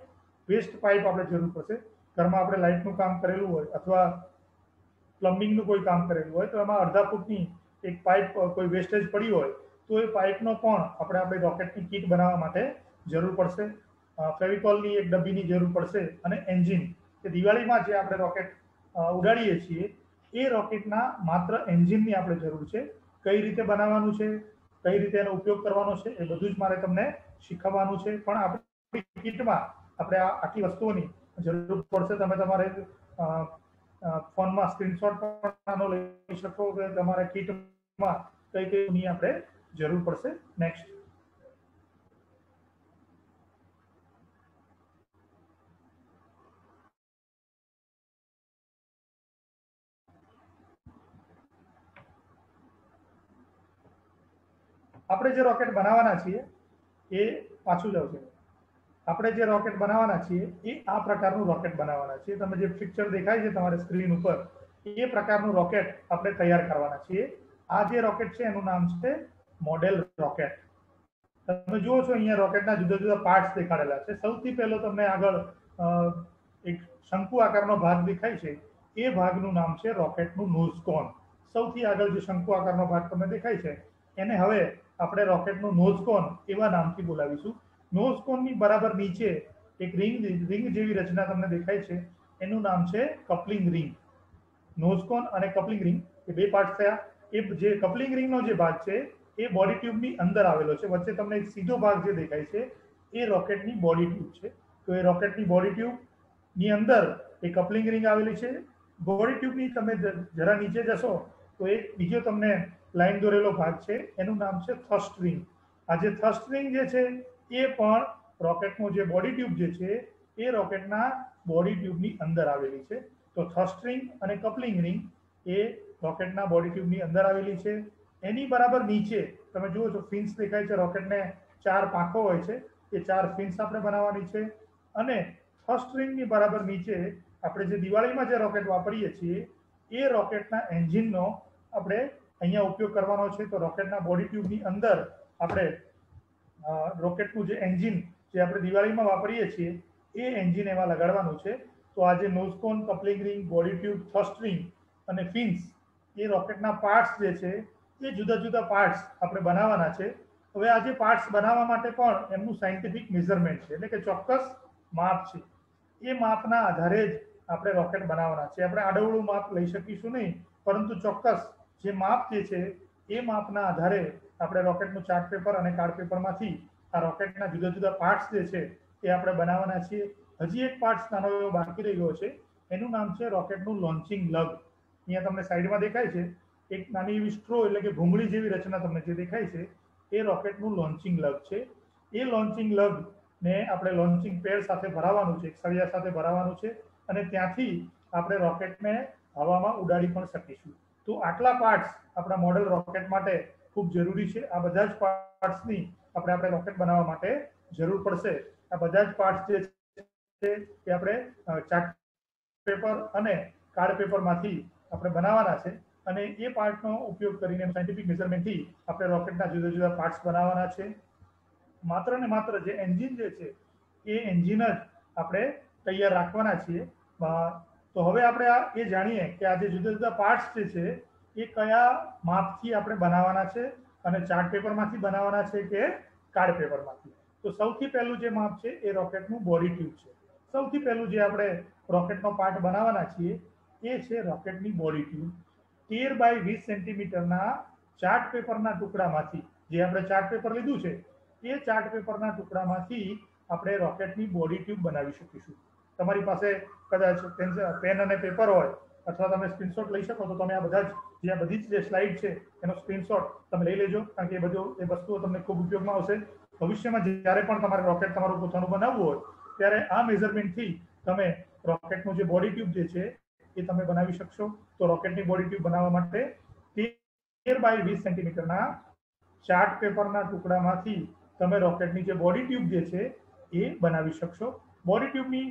વેસ્ટ પાઇપ આપણે જરૂર પડશે. ઘરમાં આપણે લાઇટનું કામ કરેલું હોય અથવા પ્લમ્બિંગનું કોઈ કામ કરેલું હોય તો એમાં અડધા ફૂટની એક પાઇપ કોઈ વેસ્ટેજ પડી હોય તો એ પાઇપનો પણ આપણે આપણી રોકેટની કીટ બનાવવા માટે જરૂર પડશે. ફેવિકોલની એક ડબ્બીની જરૂર પડશે અને એન્જિન કે દિવાળીમાં જે આપણે રોકેટ ઉડાડીએ છીએ એ રોકેટના માત્ર એન્જિનની આપણે જરૂર છે. કઈ રીતે બનાવવાનું છે, કઈ રીતે એનો ઉપયોગ કરવાનો છે એ બધું જ મારે તમને શીખવવાનું છે. પણ આપણી કીટમાં આપણે આ આટલી વસ્તુઓની જરૂર પડશે. તમે તમારે ફોનમાં સ્ક્રીનશોટ પણ આનો લઈ શકો કે તમારે કીટમાં કઈ કઈની આપણે જરૂર પડશે. નેક્સ્ટ આપણે જે રોકેટ બનાવવાના છીએ એ પાછું જ આવશે. આપણે જે રોકેટ બનાવવાના છીએ એ આ પ્રકારનું રોકેટ બનાવવાના છીએ. તમે જે પિક્ચર દેખાય છે તમારી સ્ક્રીન ઉપર એ પ્રકારનું રોકેટ આપણે તૈયાર કરવાના છીએ. આ જે રોકેટ છે એનું નામ છે મોડેલ રોકેટ. તમે જુઓ છો અહીંયા રોકેટના જુદા જુદા પાર્ટ્સ દેખાડેલા છે. સૌથી પહેલો તમને આગળ એક શંકુ આકારનો ભાગ દેખાય છે એ ભાગનું નામ છે રોકેટનું નોઝ કોન. સૌથી આગળ જે શંકુ આકારનો ભાગ તમને દેખાય છે એને હવે આપણે રોકેટનું નોઝ કોન એવા નામથી બોલાવીશું. નોઝ કોનની બરાબર નીચે એક રિંગ રિંગ જેવી રચના તમને દેખાય છે એનું નામ છે કપલિંગ રિંગ. નોઝ કોન અને કપલિંગ રિંગ એ બે પાર્ટ થયા. એ જે કપલિંગ રિંગનો જે ભાગ છે એ બોડી ટ્યુબની અંદર આવેલો છે. વચ્ચે તમને એક સીધો ભાગ જે દેખાય છે એ રોકેટની બોડી ટ્યુબ છે. તો એ રોકેટની બોડી ટ્યુબની અંદર એ કપલિંગ રિંગ આવેલી છે. બોડી ટ્યુબની તમે જરા નીચે જશો તો એક બીજો તમને લાઈન દોરેલો ભાગ છે એનું નામ છે થ્રસ્ટ રિંગ. આ જે થ્રસ્ટ રિંગ જે છે એ પણ રોકેટનો જે બોડી ટ્યુબ જે છે એ રોકેટના બોડી ટ્યુબની અંદર આવેલી છે. તો થ્રસ્ટ રિંગ અને કપલિંગ રિંગ એ રોકેટના બોડી ટ્યુબની અંદર આવેલી છે. એની બરાબર નીચે તમે જુઓ છો ફિન્સ દેખાય છે. રોકેટને ચાર પાંખો હોય છે એ ચાર ફિન્સ આપણે બનાવવાની છે. અને થ્રસ્ટ રિંગની બરાબર નીચે આપણે જે દિવાળીમાં જે રોકેટ વાપરીએ છીએ એ રોકેટના એન્જિનનો આપણે અહીંયા ઉપયોગ કરવાનો છે. તો રોકેટના બોડી ટ્યુબની અંદર આપણે રોકેટનું જે એન્જિન જે આપણે દિવાળીમાં વાપરીએ છીએ એ એન્જિન એમાં લગાડવાનું છે. તો આ જે nose cone, coupling ring, body tube, thrust ring અને ફિન્સ એ રોકેટના પાર્ટ્સ જે છે એ જુદા જુદા પાર્ટ્સ આપણે બનાવવાના છે. હવે આ જે પાર્ટ્સ બનાવવા માટે પણ એમનું સાયન્ટિફિક મેઝરમેન્ટ છે એટલે કે ચોક્કસ માપ છે. એ માપના આધારે જ આપણે રોકેટ બનાવવાના છે. આપણે આડવડું માપ લઈ શકીશું નહીં, પરંતુ ચોક્કસ જે માપ જે છે એ માપના આધારે આપણે રોકેટનું ચાર્ટ પેપર અને કાર્ડ પેપરમાંથી આ રોકેટના જુદા જુદા પાર્ટ્સ જે છે એ આપણે બનાવવાના છીએ. હજી એક પાર્ટ્સ નાનો એવો બાકી રહી ગયો છે એનું નામ છે રોકેટનું લોન્ચિંગ લગ. અહીંયા તમને સાઈડમાં દેખાય છે એક નાની એવી સ્ટ્રો એટલે કે ભૂંગળી જેવી રચના તમને જે દેખાય છે એ રોકેટનું લોન્ચિંગ લગ છે. એ લોન્ચિંગ લગ ને આપણે લોન્ચિંગ પેડ સાથે ભરાવાનું છે, એક સળિયા સાથે ભરાવાનું છે અને ત્યાંથી આપણે રોકેટને હવામાં ઉડાડી પણ શકીશું. તો આટલા પાર્ટ્સ આપણા મોડેલ રોકેટ માટે ખૂબ જરૂરી છે. આ બધા જ પાર્ટ્સની આપણે આપણે રોકેટ બનાવવા માટે જરૂર પડશે. આ બધા જ પાર્ટ્સ જે છે એ આપણે ચાર્ટ પેપર અને કાર્ડ પેપરમાંથી આપણે બનાવવાના છે અને એ પાર્ટનો ઉપયોગ કરીને સાયન્ટિફિક મેઝરમેન્ટથી આપણે રોકેટના જુદા જુદા પાર્ટ્સ બનાવવાના છે. માત્ર ને માત્ર જે એન્જિન જે છે એ એન્જિન જ આપણે તૈયાર રાખવાના છીએ. તો હવે આપણે આ એ જાણીએ કે આ જે જુદા જુદા પાર્ટ્સ જે છે એ કયા માપથી આપણે બનાવવાના છે અને ચાર્ટ પેપરમાંથી બનાવવાના છે કે કાર્ડ પેપરમાંથી. તો સૌથી પહેલું જે માપ છે એ રોકેટનું બોડી ટ્યુબ છે. સૌથી પહેલું જે આપણે રોકેટનો પાર્ટ બનાવવાના છીએ એ છે રોકેટની બોડી ટ્યુબ. તેર બાય વીસ સેન્ટીમીટરના ચાર્ટ પેપરના ટુકડામાંથી જે આપણે ચાર્ટ પેપર લીધું છે એ ચાર્ટ પેપરના ટુકડામાંથી આપણે રોકેટની બોડી ટ્યુબ બનાવી શકીશું. તમારી પાસે કદાચ પેન અને પેપર હોય અથવા તમે સ્ક્રીનશોટ લઈ શકો તો તમે આ બધા જ જે આ બધી જ જે સ્લાઇડ છે એનો સ્ક્રીનશોટ તમે લઈ લેજો, કારણ કે એ બધું એ વસ્તુઓ તમને ખૂબ ઉપયોગમાં આવશે. ભવિષ્યમાં જ્યારે પણ તમારે રોકેટ તમારું પોતાનું બનાવવું હોય ત્યારે આ મેઝરમેન્ટથી તમે રોકેટનું જે બોડી ટ્યુબ જે છે એ તમે બનાવી શકશો. તો રોકેટની બોડી ટ્યુબ બનાવવા માટે તેર બાય વીસ સેન્ટીમીટરના ચાર્ટ પેપરના ટુકડામાંથી તમે રોકેટની જે બોડી ટ્યુબ જે છે એ બનાવી શકશો. બોડી ટ્યુબની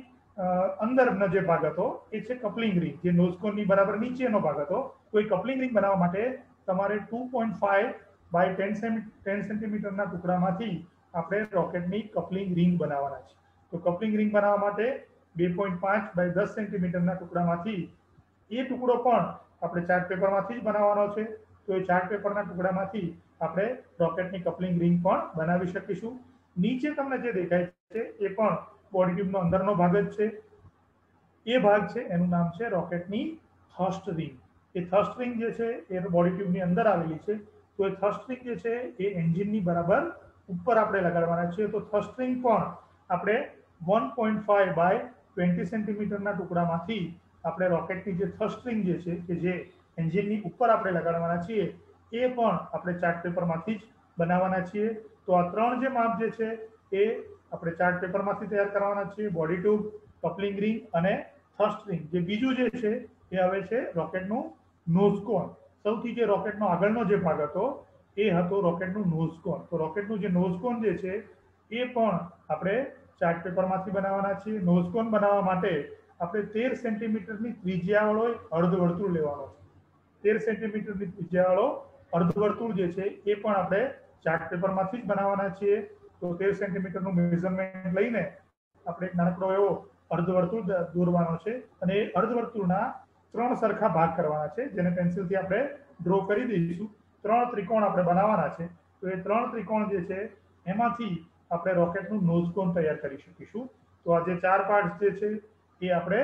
અંદરનો જે ભાગ હતો એ છે કપલિંગ રિંગ, જે નોઝકોનની બરાબર નીચેનો ભાગ હતો. તો એ કપલિંગ રિંગ બનાવવા માટે તમારે two point five by ten ten સેન્ટીમીટરના ટુકડામાંથી આપણે રોકેટની કપલિંગ રિંગ બનાવવાના છે. તો કપલિંગ રિંગ બનાવવા માટે બે પોઈન્ટ પાંચ બાય દસ સેન્ટીમીટરના ટુકડામાંથી એ ટુકડો પણ આપણે ચાર્ટ પેપરમાંથી જ બનાવવાનો છે. તો એ ચાર્ટ પેપરના ટુકડામાંથી આપણે રોકેટની કપલિંગ રિંગ પણ બનાવી શકીશું. નીચે તમને જે દેખાય છે એ પણ બોડી ટ્યુબનો અંદરનો ભાગ જ છે. એ ભાગ છે એનું નામ છે રોકેટની થર્સ્ટ રિંગ. એ થર્સ્ટ રિંગ જે છે એ બોડી ટ્યુબની અંદર આવેલી છે. તો એ થર્સ્ટ રિંગ જે છે એ એન્જિનની બરાબર ઉપર આપણે લગાડવાના છીએ. તો થર્સ્ટ રિંગ પણ આપણે one point five by twenty સેન્ટીમીટરના ટુકડામાંથી આપણે રોકેટની જે થર્સ્ટ રિંગ જે છે કે જે એન્જિનની ઉપર આપણે લગાડવાના છીએ એ પણ આપણે ચાર્ટ પેપરમાંથી જ બનાવવાના છીએ. તો આ ત્રણ જે માપ જે છે એ આપણે ચાર્ટ પેપરમાંથી તૈયાર કરવાના છીએ. બોડી ટ્યુબ, કપલિંગ રિંગ અને થર્સ્ટ રિંગ. જે બીજું જે છે એ હવે છે રોકેટનું નોઝ કોન. સૌથી જે રોકેટનો આગળનો જે ભાગ હતો એ હતો રોકેટનું નોઝ કોન. તો રોકેટનું જે નોઝ કોન જે છે એ પણ આપણે ચાર્ટ પેપરમાંથી બનાવવાના છીએ. નોઝ કોન બનાવવા માટે આપણે તેર સેન્ટીમીટરની ત્રિજ્યાવાળો અર્ધવર્તુળ લેવાનો છે. તેર સેન્ટીમીટરની ત્રિજ્યાવાળો અર્ધવર્તુળ જે છે એ પણ આપણે ચાર્ટ પેપરમાંથી જ બનાવવાના છીએ. તો તેર સેન્ટીમીટરનું મેઝરમેન્ટ લઈને આપણે એક નાનકડો એવો અર્ધવર્તુળ દોરવાનો છે અને એ અર્ધવર્તુળના ત્રણ સરખા ભાગ કરવાના છે, જેને પેન્સિલથી આપણે ડ્રો કરી દઈશું. ત્રણ ત્રિકોણ આપણે બનાવવાના છે. તો એ ત્રણ ત્રિકોણ જે છે એમાંથી આપણે રોકેટનું નોઝ કોન તૈયાર કરી શકીશું. તો આ જે ચાર પાર્ટ જે છે એ આપણે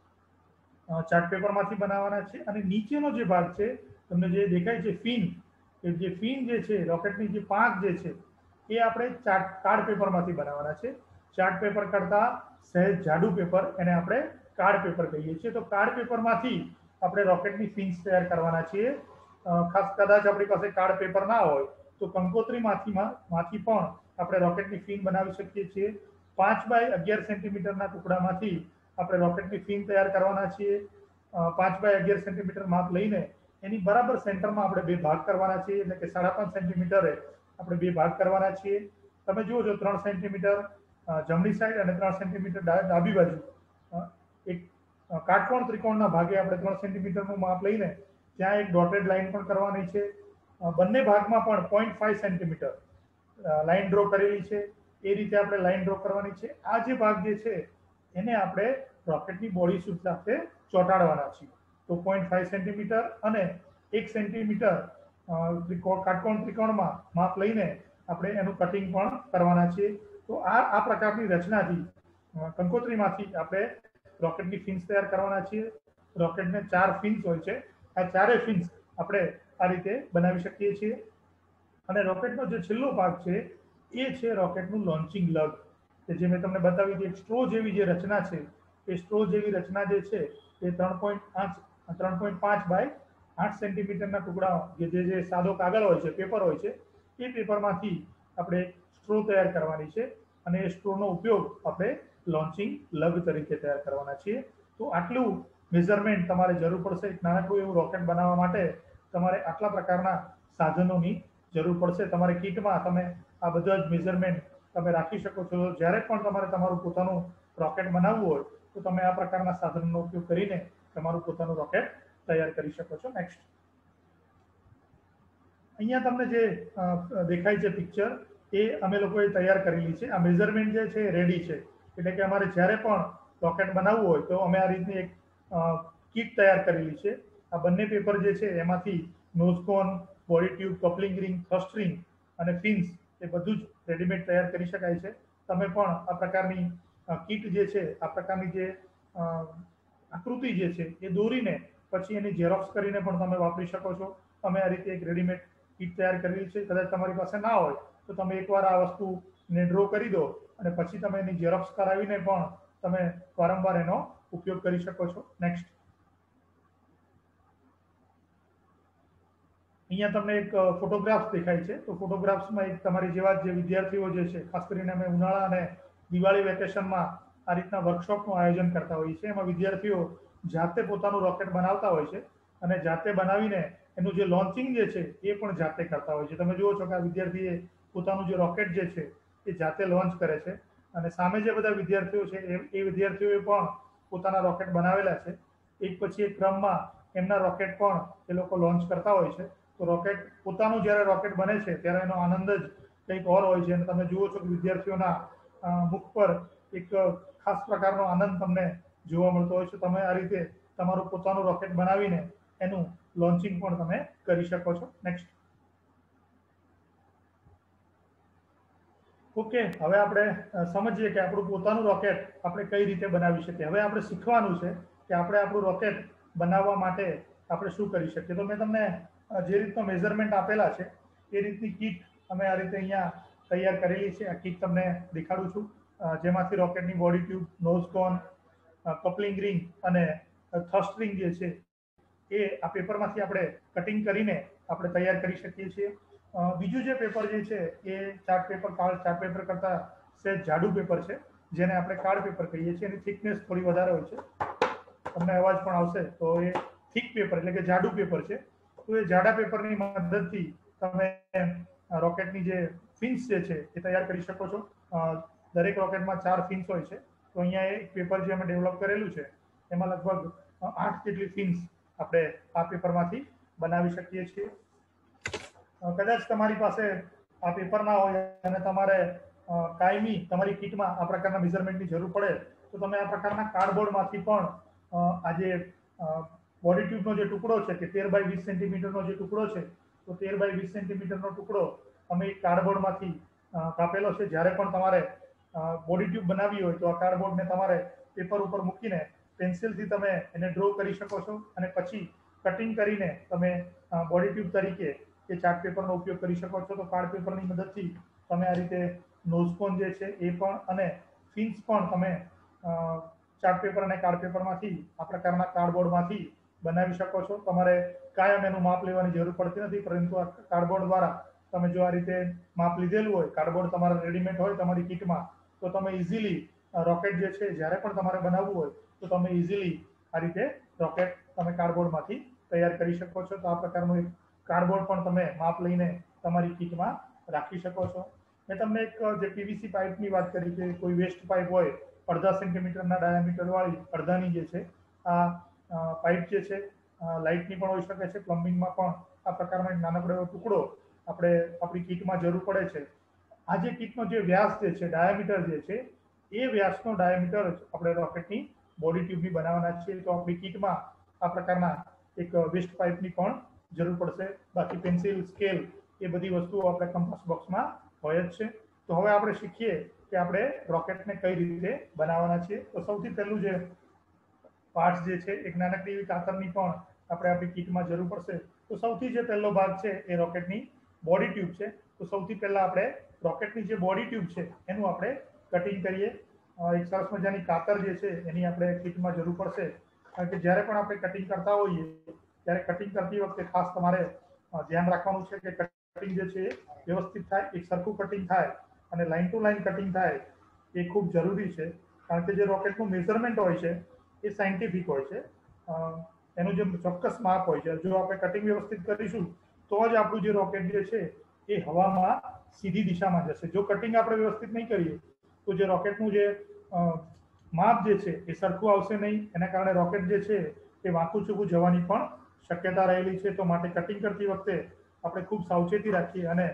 ચાર્ટ પેપરમાંથી બનાવવાના છે. અને નીચેનો જે ભાગ છે તમને જે દેખાય છે ફિન, એ જે ફિન જે છે રોકેટની જે પાંખ જે છે એ આપણે ચાર્ટ કાર્ડ પેપરમાંથી બનાવવાના છે. ચાર્ટ પેપર કરતા સહેજ જાડું પેપર, એને આપણે કાર્ડ પેપર કહીએ છીએ. તો કાર્ડ પેપરમાંથી આપણે રોકેટની ફિન્સ તૈયાર કરવાના છીએ. ખાસ કદાચ આપણી પાસે કાર્ડ પેપર ના હોય તો કંકોત્રીમાંથી માંથી પણ આપણે રોકેટની ફિન બનાવી શકીએ છીએ. પાંચ બાય અગિયાર સેન્ટીમીટરના ટુકડામાંથી આપણે રોકેટની ફિન તૈયાર કરવાના છીએ. પાંચ બાય અગિયાર સેન્ટીમીટર માપ લઈને એની બરાબર સેન્ટરમાં આપણે બે ભાગ કરવાના છીએ, એટલે કે સાડા પાંચ સેન્ટીમીટરે આપણે બે ભાગ કરવાના છીએ. તમે જુઓ છો ત્રણ સેન્ટીમીટર જમણી સાઈડ અને ત્રણ સેન્ટીમીટર ડાબી બાજુ. એક કાટકોણ ત્રિકોણના ભાગે આપણે ત્રણ સેન્ટીમીટરનું માપ લઈને ત્યાં એક ડોટેડ લાઇન પણ કરવાની છે. બંને ભાગમાં પણ point five centimetre line draw કરેલી છે. એ રીતે આપણે લાઇન ડ્રો કરવાની છે. આ જે ભાગ જે છે એને આપણે રોકેટની બોડી સૂટ સાથે ચોંટાડવાના છીએ. તો પોઈન્ટ ફાઈવ સેન્ટીમીટર અને એક સેન્ટીમીટર કાટકોણ ત્રિકોણમાં માપ લઈને આપણે એનું કટિંગ પણ કરવાના છીએ. તો આ આ પ્રકારની રચનાથી કંકોત્રીમાંથી આપણે રોકેટની ફિન્સ તૈયાર કરવાના છીએ. રોકેટને ચાર ફિન્સ હોય છે. આ ચારે ફિન્સ આપણે આ રીતે બનાવી શકીએ છીએ. અને રોકેટનો જે છેલ્લો ભાગ છે એ છે રોકેટનું લોન્ચિંગ લગ, કે જે મેં તમને બતાવી હતી. એક સ્ટ્રો જેવી જે રચના છે એ સ્ટ્રો જેવી રચના જે છે એ ત્રણ પોઈન્ટ પાંચ ત્રણ પોઈન્ટ પાંચ બાય આઠ સેન્ટીમીટરના ટુકડા, જે જે સાદો કાગળ હોય છે, પેપર હોય છે, એ પેપરમાંથી આપણે સ્ટ્રો તૈયાર કરવાની છે. અને એ સ્ટ્રોનો ઉપયોગ આપણે લોન્ચિંગ લગ તરીકે તૈયાર કરવાના છીએ. તો આટલું મેઝરમેન્ટ તમારે જરૂર પડશે. એક નાનકડું એવું રોકેટ બનાવવા માટે તમારે આટલા પ્રકારના સાધનોની જરૂર પડશે. તમારી કિટમાં તમે આ બધા જ મેઝરમેન્ટ તમે રાખી શકો છો. જ્યારે પણ તમારે તમારું પોતાનું રોકેટ બનાવવું હોય તો તમે આ પ્રકારના સાધનોનો ઉપયોગ કરીને તમારું પોતાનું રોકેટ તૈયાર કરી શકો છો. નેક્સ્ટ, અહીંયા તમને જે દેખાય છે પિક્ચર, એ અમે લોકોએ તૈયાર કરેલી છે. આ મેઝરમેન્ટ જે છે રેડી છે. એટલે કે અમારે જ્યારે પણ રોકેટ બનાવવું હોય તો અમે આ રીતની એક કીટ તૈયાર કરેલી છે. આ બંને પેપર જે છે એમાંથી nose cone, body tube, coupling ring, thrust ring અને ફિન્સ એ બધું જ રેડીમેડ તૈયાર કરી શકાય છે. તમે પણ આ પ્રકારની કીટ જે છે, આ પ્રકારની જે આકૃતિ જે છે એ દોરીને પછી એની ઝેરોક્સ કરીને પણ તમે વાપરી શકો છો. અમે આ રીતે એક રેડીમેડ કીટ તૈયાર કરેલી છે. કદાચ તમારી પાસે ના હોય તો તમે એકવાર આ વસ્તુને ડ્રો કરી દો અને પછી તમે એની ઝેરોક્સ કરાવીને પણ તમે વારંવાર એનો ઉપયોગ કરી શકો છો. નેક્સ્ટ, અહીંયા તમને એક ફોટોગ્રાફ્સ દેખાય છે. તો ફોટોગ્રાફ્સમાં એક તમારી જેવા જે વિદ્યાર્થીઓ જે છે, ખાસ કરીને અમે ઉનાળા અને દિવાળી વેકેશનમાં આ રીતના વર્કશોપનું આયોજન કરતા હોઈએ છીએ. એમાં વિદ્યાર્થીઓ જાતે પોતાનું રોકેટ બનાવતા હોય છે અને જાતે બનાવીને એનું જે લોન્ચિંગ જે છે એ પણ જાતે કરતા હોય છે. તમે જુઓ છો કે આ વિદ્યાર્થીએ પોતાનું જે રોકેટ જે છે એ જાતે લોન્ચ કરે છે. અને સામે જે બધા વિદ્યાર્થીઓ છે એ વિદ્યાર્થીઓએ પણ પોતાના રોકેટ બનાવેલા છે. એક પછી એક ક્રમમાં એમના રોકેટ પણ એ લોકો લોન્ચ કરતા હોય છે. તો રોકેટ પોતાનું જ્યારે રોકેટ બને છે ત્યારે એનો આનંદ જ કંઈક ઓર હોય છે. અને તમે જુઓ છો કે વિદ્યાર્થીઓના મુખ પર એક ખાસ પ્રકારનો આનંદ તમને જોવા મળતો હોય છે. તમે આ રીતે તમારું પોતાનું રોકેટ બનાવીને એનું લોન્ચિંગ પણ તમે કરી શકો છો. નેક્સ્ટ. ઓકે, હવે આપણે સમજીએ કે આપણું પોતાનું રોકેટ આપણે કઈ રીતે બનાવી શકીએ. હવે આપણે શીખવાનું છે કે આપણે આપણું રોકેટ બનાવવા માટે આપણે શું કરી શકીએ. તો મેં તમને જે રીતનો મેઝરમેન્ટ આપેલા છે એ રીતની કીટ અમે આ રીતે અહીંયા તૈયાર કરેલી છે. આ કીટ તમને દેખાડું છું, જેમાંથી રોકેટની body tube, nose cone, coupling ring અને થ્રસ્ટ રિંગ જે છે એ આ પેપરમાંથી આપણે કટિંગ કરીને આપણે તૈયાર કરી શકીએ છીએ. બીજું જે પેપર જે છે એ ચાર્ટ પેપર ચાર્ટ પેપર કરતાં સહેજ જાડું પેપર છે, જેને આપણે કાર્ડ પેપર કહીએ છીએ. એની થિકનેસ થોડી વધારે હોય છે. તમને અવાજ પણ આવશે. તો એ થીક પેપર એટલે કે જાડું પેપર છે. તો એ જાડા પેપરની મદદથી તમે રોકેટની જે ફિન્સ જે છે એ તૈયાર કરી શકો છો. દરેક રોકેટમાં ચાર ફિન્સ હોય છે. તો અહીંયા એક પેપર જે અમે ડેવલપ કરેલું છે એમાં લગભગ આઠ જેટલી ફિન્સ આપણે આ પેપરમાંથી બનાવી શકીએ છીએ. કદાચ તમારી પાસે આ પેપર ના હોય અને તમારે કાયમી તમારી કીટમાં આ પ્રકારના મેઝરમેન્ટની જરૂર પડે તો તમે આ પ્રકારના કાર્ડબોર્ડમાંથી પણ આ જે બોડી ટ્યુબનો જે ટુકડો છે કે તેર બાય વીસ સેન્ટીમીટરનો જે ટુકડો છે તો તેર બાય વીસ સેન્ટીમીટરનો ટુકડો અમે કાર્ડબોર્ડમાંથી કાપેલો છે. જ્યારે પણ તમારે બોડી ટ્યુબ બનાવવી હોય તો આ કાર્ડબોર્ડને તમારે પેપર ઉપર મૂકીને પેન્સિલથી તમે એને ડ્રો કરી શકો છો અને પછી કટિંગ કરીને તમે બોડી ટ્યુબ તરીકે એ ચાર્ટ પેપરનો ઉપયોગ કરી શકો છો. તો કાર્ડ પેપરની મદદથી તમે આ રીતે નોઝકોન જે છે એ પણ અને ફિન્સ પણ તમે ચાર્ટ પેપર અને કાર્ડ પેપરમાંથી આ પ્રકારના કાર્ડબોર્ડમાંથી બનાવી શકો છો. તમારે કાયમ એનું માપ લેવાની જરૂર પડતી નથી, પરંતુ આ કાર્ડબોર્ડ દ્વારા તમે જો આ રીતે માપ લીધેલું હોય, કાર્ડબોર્ડ તમારા રેડીમેડ હોય તમારી કીટમાં, તો તમે ઇઝીલી રોકેટ જે છે જ્યારે પણ તમારે બનાવવું હોય તો તમે ઇઝીલી આ રીતે રોકેટ તમે કાર્ડબોર્ડમાંથી તૈયાર કરી શકો છો. તો આ પ્રકારનું એક કાર્ડબોર્ડ પણ તમે માપ લઈને તમારી કીટમાં રાખી શકો છો. મેં તમને એક જે પીવીસી પાઇપની વાત કરી કે કોઈ વેસ્ટ પાઇપ હોય અડધા સેન્ટીમીટરના ડાયામીટર વાળી અડધાની જે છે આ પાઇપ જે છે લાઇટની પણ હોઈ શકે છે. પ્લમ્બિંગમાં પણ આ પ્રકારનો એક નાનકડો એવો ટુકડો આપણે આપણી કીટમાં જરૂર પડે છે. આ જે કીટનો જે વ્યાસ જે છે, ડાયામીટર જે છે, એ વ્યાસનો ડાયામીટર જ આપણે રોકેટની બોડી ટ્યુબની બનાવવાના છીએ. તો આપણી કીટમાં આ પ્રકારના એક વેસ્ટ પાઇપની પણ જરૂર પડશે. બાકી પેન્સિલ, સ્કેલ એ બધી વસ્તુઓ આપણે કમ્પાસ બોક્સમાં હોય જ છે. તો હવે આપણે શીખીએ કે આપણે રોકેટને કઈ રીતે બનાવવાના છીએ. તો સૌથી પહેલું જે પાર્ટ જે છે એક નાનકડી એવી કાતરની પણ આપણે આપણી કીટમાં જરૂર પડશે. તો સૌથી જે પહેલો ભાગ છે એ રોકેટની બોડી ટ્યુબ છે. તો સૌથી પહેલા આપણે રોકેટની જે બોડી ટ્યુબ છે એનું આપણે કટિંગ કરીએ. એક સરસ મજાની કાતર જે છે એની આપણે કીટમાં જરૂર પડશે, કારણ કે જ્યારે પણ આપણે કટિંગ કરતા હોઈએ ત્યારે કટિંગ કરતી વખતે ખાસ તમારે ધ્યાન રાખવાનું છે કે કટિંગ જે છે વ્યવસ્થિત થાય, એક સરખું કટિંગ થાય અને લાઇન ટુ લાઇન કટિંગ થાય એ ખૂબ જરૂરી છે. કારણ કે જે રોકેટનું મેઝરમેન્ટ હોય છે એ સાયન્ટિફિક હોય છે. એનું જે ચોક્કસ માપ હોય છે, જો આપણે કટિંગ વ્યવસ્થિત કરીશું તો જ આપણું જે રોકેટ જે છે એ હવામાં સીધી દિશામાં જશે. જો કટિંગ આપણે વ્યવસ્થિત નહીં કરીએ તો જે રોકેટનું જે માપ જે છે એ સરખું આવશે નહીં. એના કારણે રોકેટ જે છે એ વાંકું ચૂકું જવાની પણ શક્યતા રહેલી છે. તો માટે કટિંગ કરતી વખતે આપણે ખૂબ સાવચેતી રાખીએ અને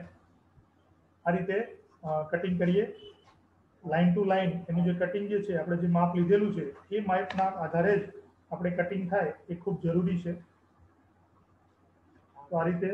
આ રીતે કટિંગ કરીએ. લાઇન ટુ લાઇન એનું જે કટિંગ જે છે આપણે જે માપ લીધેલું છે એ માપના આધારે જ આપણે કટિંગ થાય એ ખૂબ જરૂરી છે. તો આ રીતે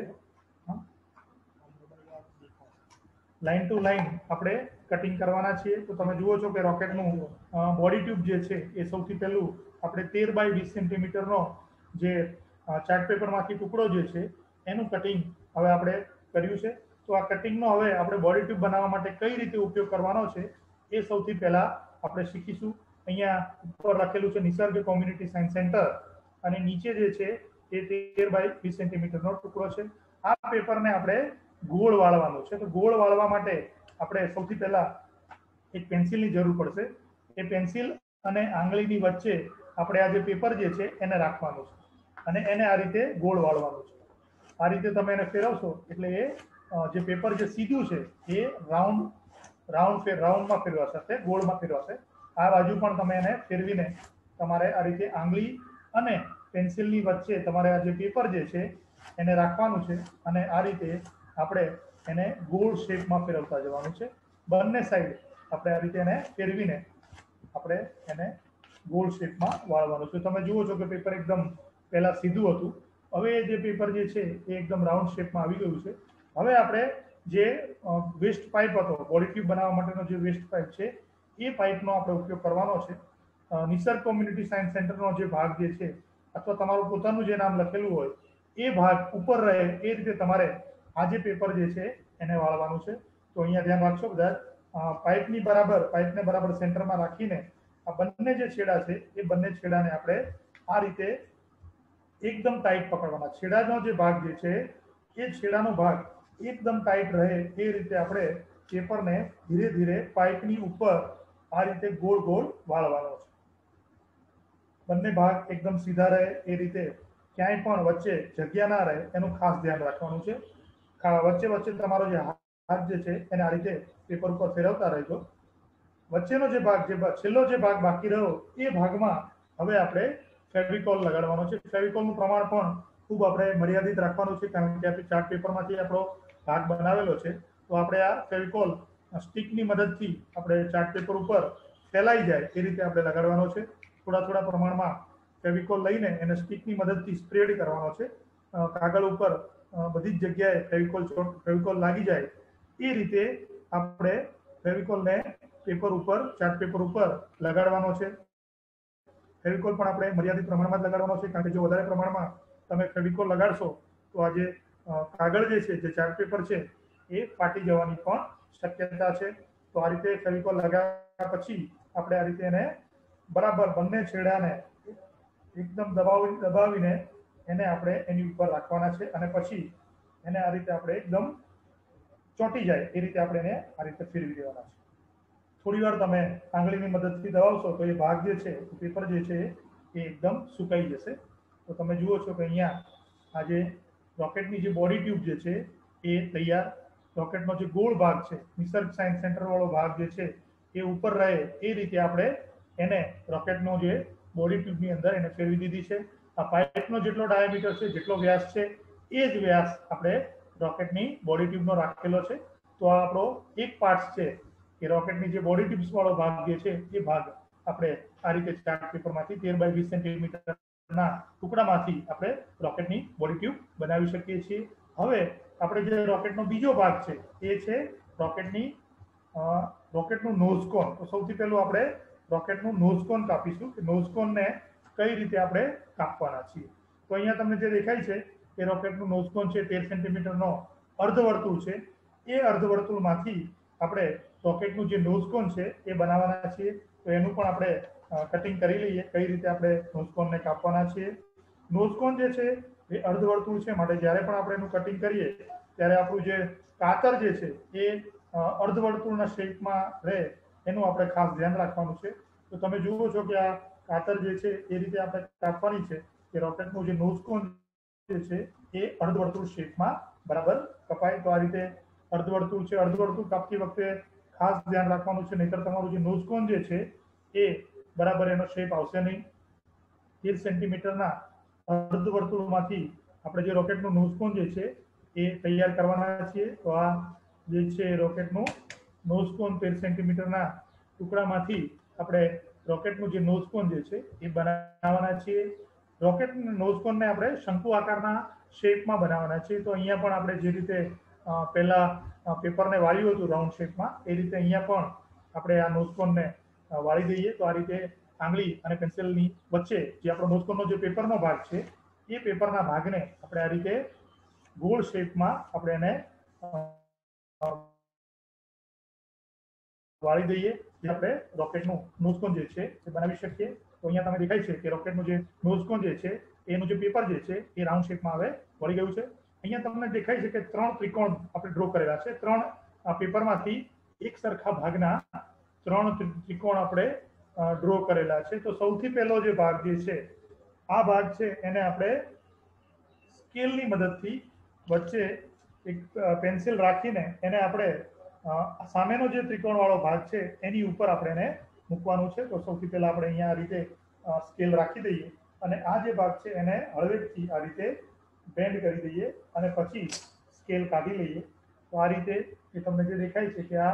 લાઇન ટુ લાઇન આપણે કટિંગ કરવાના છીએ. તો તમે જુઓ છો કે રોકેટનું બોડી ટ્યુબ જે છે એ સૌથી પહેલું આપણે તેર બાય વીસ સેન્ટીમીટરનો જે ચાર્ટ પેપરમાંથી ટુકડો જે છે એનું કટિંગ હવે આપણે કર્યું છે. તો આ કટિંગનો હવે આપણે બોડી ટ્યુબ બનાવવા માટે કઈ રીતે ઉપયોગ કરવાનો છે એ સૌથી પહેલા આપણે શીખીશું. અહીંયા ઉપર લખેલું છે નિસર્ગ કોમ્યુનિટી સાયન્સ સેન્ટર અને નીચે જે છે એ તેર બાય વીસ સેન્ટીમીટરનો ટુકડો છે. આ પેપરને આપણે ગોળ વાળવાનું છે. તો ગોળ વાળવા માટે આપણે સૌથી પહેલા એક પેન્સિલની જરૂર પડશે. એ પેન્સિલ અને આંગળીની વચ્ચે આપણે આ જે પેપર જે છે એને રાખવાનું છે અને એને આ રીતે ગોળ વાળવાનું છે. આ રીતે તમે એને ફેરવશો એટલે એ જે પેપર જે સીધું છે એ રાઉન્ડ રાઉન્ડ રાઉન્ડમાં ફેરવાશે, ગોળમાં ફેરવાશે. આ બાજુ પણ તમે એને ફેરવીને તમારે આ રીતે આંગળી અને પેન્સિલની વચ્ચે તમારે આ જે પેપર જે છે એને રાખવાનું છે અને આ રીતે આપણે એને ગોળ શેપમાં ફેરવતા જવાનું છે. બંને સાઈડ આપણે આ રીતે એને ફેરવીને આપણે એને ગોળ શેપમાં વાળવાનું છે. તમે જુઓ છો કે પેપર એકદમ પહેલા સીધું હતું, હવે જે પેપર જે છે એ એકદમ રાઉન્ડ શેપમાં આવી ગયું છે. હવે આપણે જે વેસ્ટ પાઇપ હતો, બોડી ટ્યુબ બનાવવા માટેનો જે વેસ્ટ પાઇપ છે એ પાઇપનો આપણે ઉપયોગ કરવાનો છે. નિસર્ગ કોમ્યુનિટી સાયન્સ સેન્ટરનો જે ભાગ જે છે અથવા તમારું પોતાનું જે નામ લખેલું હોય એ ભાગ ઉપર રહે એ રીતે તમારે આ જે પેપર જે છે એને વાળવાનું છે. તો અહીંયા ધ્યાન રાખશો બધા, પાઇપની બરાબર પાઇપને બરાબર સેન્ટરમાં રાખીને આ બંને જે છેડા છે એ બંને છેડાને આપણે આ રીતે એકદમ ટાઈટ પકડવાના. છેડાનો જે ભાગ જે છે એ છેડાનો ભાગ એકદમ ટાઈટ રહે એ રીતે આપણે પેપરને ધીરે ધીરે પાઇપની ઉપર આ રીતે ગોળ ગોળ વાળવાનો છે. બંને ભાગ એકદમ સીધા રહે એ રીતે, ક્યાંય પણ વચ્ચે જગ્યા ના રહે એનું ખાસ ધ્યાન રાખવાનું છે. વચ્ચે વચ્ચે તમારો જે હાથ જે છે એને આ રીતે પેપર ઉપર ફેરવતા રહેજો. વચ્ચેનો જે ભાગ જે છેલ્લો જે ભાગ બાકી રહ્યો એ ભાગમાં હવે આપણે ફેવિકોલ લગાડવાનો છે. ફેવિકોલનું પ્રમાણ પણ ખૂબ આપણે મર્યાદિત રાખવાનું છે, કારણ કે આપણે ચાર્ટ પેપરમાંથી આપણો ભાગ બનાવેલો છે. તો આપણે આ ફેવિકોલ સ્ટિકની મદદથી આપણે ચાર્ટ પેપર ઉપર ફેલાઈ જાય એ રીતે આપણે લગાડવાનો છે. થોડા થોડા પ્રમાણમાં ફેવિકોલ લઈને એને સ્ટિકની મદદથી સ્પ્રેડ કરવાનો છે. કાગળ ઉપર બધી જ જગ્યાએ ફેવિકોલ ફેવિકોલ લાગી જાય એ રીતે આપણે ફેવિકોલને પેપર ઉપર ચાર્ટ પેપર ઉપર લગાડવાનો છે. ફેવિકોલ પણ આપણે મર્યાદિત પ્રમાણમાં જ લગાડવાનો છે, કારણ કે જો વધારે પ્રમાણમાં તમે ફેવિકોલ લગાડશો તો આ જે કાગળ જે છે જે ચાર્ટ પેપર છે એ ફાટી જવાની પણ શક્યતા છે. તો આ રીતે ફેવિકોલ લગાવ્યા પછી આપણે આ રીતે એને બરાબર બંને છેડાને એકદમ દબાવી દબાવીને એને આપણે એની ઉપર રાખવાના છે અને પછી એને આ રીતે આપણે એકદમ ચોંટી જાય એ રીતે આપણે એને આ રીતે ફેરવી દેવાના છે. થોડી વાર તમે આંગળીની મદદથી દબાવશો તો એ ભાગ જે છે પેપર જે છે એ એકદમ સુકાઈ જશે. તો તમે જુઓ છો કે અહીંયા આ જે રોકેટની જે બોડી ટ્યુબ જે છે એ તૈયાર. રોકેટનો જે ગોળ ભાગ છે, નિસર્ગ સાયન્સ સેન્ટર વાળો ભાગ જે છે એ ઉપર રહે એ રીતે આપણે એને રોકેટનો જે બોડી ટ્યુબની અંદર એને ફેરવી દીધી છે. આ પાઇપનો જેટલો ડાયામીટર છે, જેટલો વ્યાસ છે એ જ વ્યાસ આપણે રોકેટની બોડી ટ્યુબનો રાખેલો છે. તો આ આપણો એક પાર્ટ છે કે રોકેટની જે બોડી ટ્યુબ્સ વાળો ભાગ જે છે એ ભાગ આપણે આ રીતે ચાર્ટ પેપરમાંથી તેર બાય વીસ સેન્ટીમીટરના ટુકડામાંથી આપણે રોકેટની બોડી ટ્યુબ બનાવી શકીએ છીએ. હવે આપણે જે રોકેટનો બીજો ભાગ છે એ છે રોકેટની રોકેટનું નોઝકોન. તો સૌથી પહેલું આપણે રોકેટનું નોઝકોન કાપીશું કે નોઝકોનને કઈ રીતે આપણે કાપવાના છીએ. તો અહીંયા તમને જે દેખાય છે એ રોકેટનું નોઝકોન છે, તેર સેન્ટીમીટરનો અર્ધવર્તુળ છે. એ અર્ધવર્તુળમાંથી આપણે રોકેટનું જે નોઝકોન છે એ બનાવવાના છીએ. તો એનું પણ આપણે કટિંગ કરી લઈએ કઈ રીતે આપણે નોઝકોનને કાપવાના છીએ. નોઝકોન જે છે એ અર્ધવર્તુળ છે, માટે જ્યારે પણ આપણે એનું કટિંગ કરીએ ત્યારે આપણું જે કાતર જે છે એ અર્ધવર્તુળના શેપમાં રહે એનું આપણે ખાસ ધ્યાન રાખવાનું છે. તો તમે જુઓ છો કે આ કાતર જે છે એ રીતે આપણે કાપવાની છે કે રોકેટનું જે નોઝકોન જે છે એ અર્ધવર્તુળ શેપમાં બરાબર કપાય. તો આ રીતે અર્ધવર્તુળ છે, અર્ધવર્તુળ કાપતી વખતે ખાસ ધ્યાન રાખવાનું છે, નહીતર તમારું જે નોઝકોન જે છે એ બરાબર એનો શેપ આવશે નહીં. તેર સેન્ટીમીટરના અર્ધવર્તુળમાંથી આપણે જે રોકેટનું નોઝકોન જે છે એ તૈયાર કરવાના છીએ. તો આ જે છે રોકેટનું નોઝકોન તેર સેન્ટીમીટરના ટુકડામાંથી આપણે રોકેટનું જે નોઝકોન જે છે એ બનાવવાના છીએ. રોકેટ નોઝકોનને આપણે શંકુ આકારના શેપમાં બનાવવાના છીએ. તો અહીંયા પણ આપણે જે રીતે પહેલા પેપરને વાળ્યું હતું રાઉન્ડ શેપમાં એ રીતે અહીંયા પણ આપણે આ નોઝકોનને વાળી દઈએ. તો આ રીતે આંગળી અને પેન્સિલની વચ્ચે જે આપણો નોઝકોનનો જે પેપરનો ભાગ છે એ પેપરના ભાગને આપણે આ રીતે ગોળ શેપમાં આપણે એને વાળી દઈએ, જે આપણે રોકેટનું નોઝકોન જે છે એ બનાવી શકીએ. તો અહીંયા તમે દેખાય છે કે રોકેટનું જે નોઝકોન જે છે એનું જે પેપર જે છે એ રાઉન્ડ શેપમાં હવે વળી ગયું છે. અહીંયા તમને દેખાય છે કે ત્રણ ત્રિકોણ આપણે ડ્રો કરેલા છે. ત્રણ પેપરમાંથી એક સરખા ભાગના ત્રણ ત્રિકોણ આપણે ડ્રો કરેલા છે. તો સૌથી પહેલો જે ભાગ જે છે આ ભાગ છે એને આપણે સ્કેલની મદદથી વચ્ચે એક પેન્સિલ રાખીને એને આપણે સામેનો જે ત્રિકોણ વાળો ભાગ છે એની ઉપર આપણે એને મૂકવાનું છે. તો સૌથી પહેલા આપણે અહીંયા આ રીતે સ્કેલ રાખી દઈએ અને આ જે ભાગ છે એને હળવેથી આ રીતે બેન્ડ કરી દઈએ અને પછી સ્કેલ કાઢી લઈએ. તો આ રીતે એ તમને જે દેખાય છે કે આ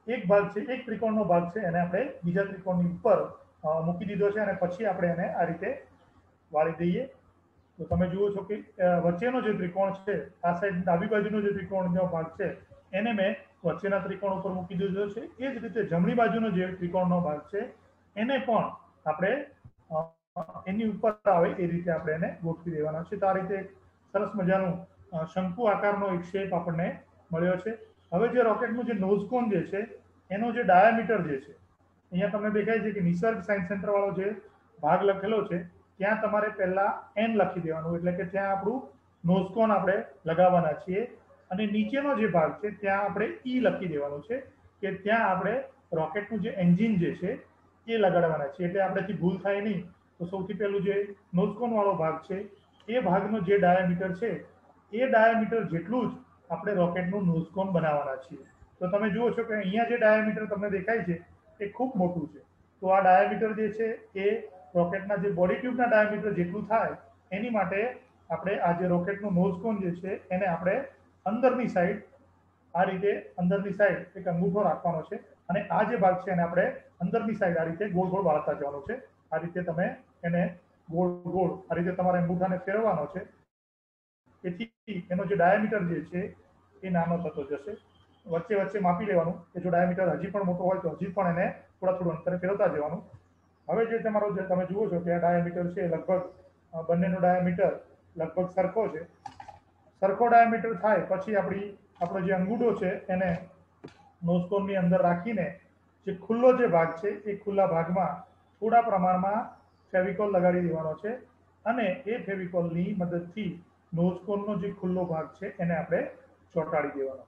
એક ભાગ છે, એક ત્રિકોણનો ભાગ છે એને આપણે બીજા ત્રિકોણની ઉપર મૂકી દીધો છે અને પછી આપણે એને આ રીતે વાળી દઈએ તો તમે જુઓ છો કે વચ્ચેનો જે ત્રિકોણ છે આ સાઈડ ડાબી બાજુનો જે ત્રિકોણનો ભાગ છે એને મેં વચ્ચેના ત્રિકોણ ઉપર મૂકી દીધો છે. એ જ રીતે જમણી બાજુનો જે ત્રિકોણનો ભાગ છે એને પણ આપણે એની ઉપર આવે એ રીતે આપણે એને ગોઠવી દેવાના છે. તો આ રીતે સરસ મજાનું શંકુ આકારનો એક શેપ આપણને મળ્યો છે. હવે જે રોકેટનું જે નોઝ કોન જે છે એનો જે ડાયામીટર જે છે અહીંયા તમને દેખાય છે કે નિસર્ગ સાયન્સ સેન્ટર વાળો જે ભાગ લખેલો છે ત્યાં તમારે પહેલા એન લખી દેવાનું એટલે કે ત્યાં આપણું નોઝ કોન આપણે લગાવવાના છીએ અને નીચેનો જે ભાગ છે ત્યાં આપણે ઈ લખી દેવાનું છે કે ત્યાં આપણે રોકેટનું જે એન્જિન જે છે એ લગાડવાના છે. એટલે આપણેથી ભૂલ થાય નહીં. તો સૌથી પહેલું જે નોઝ કોન વાળો ભાગ છે એ ભાગનો જે ડાયામીટર છે એ ડાયામીટર જેટલું જ આપણે રોકેટનું નોઝ કોન બનાવવાના છીએ. તો તમે જુઓ છો કે અહીંયા જે ડાયામીટર તમને દેખાય છે એ ખૂબ મોટું છે. તો આ ડાયામીટર જે છે એ રોકેટના જે બોડી ટ્યુબના ડાયામીટર જેટલું થાય એની માટે આપણે આ જે રોકેટનું નોઝ કોન જે છે એને આપણે અંદરની સાઈડ આ રીતે અંદરની સાઈડ એક અંગૂઠો રાખવાનો છે અને આ જે ભાગ છે એને આપણે અંદરની સાઈડ આ રીતે ગોળ ગોળ વાળતા જવાનું છે. આ રીતે તમે એને ગોળ ગોળ આ રીતે તમારે અંગૂઠાને ફેરવવાનો છે. તેથી એનો જે ડાયામીટર જે છે એ નાનો થતો જશે. વચ્ચે વચ્ચે માપી લેવાનું કે જો ડાયામીટર હજી પણ મોટો હોય તો હજી પણ એને થોડા થોડું અંતરે ફેરવતા જવાનું. હવે જે તમારો જે તમે જુઓ છો કે આ ડાયામીટર છે લગભગ બંનેનો ડાયામીટર લગભગ સરખો છે. સરખો ડાયામીટર થાય પછી આપણી આપણો જે અંગૂઠો છે એને નોઝ કોનની અંદર રાખીને જે ખુલ્લો જે ભાગ છે એ ખુલ્લા ભાગમાં થોડા પ્રમાણમાં ફેવિકોલ લગાડી દેવાનો છે અને એ ફેવિકોલની મદદથી નોઝ કોનનો જે ખુલ્લો ભાગ છે એને આપણે ચોંટાડી દેવાનો છે.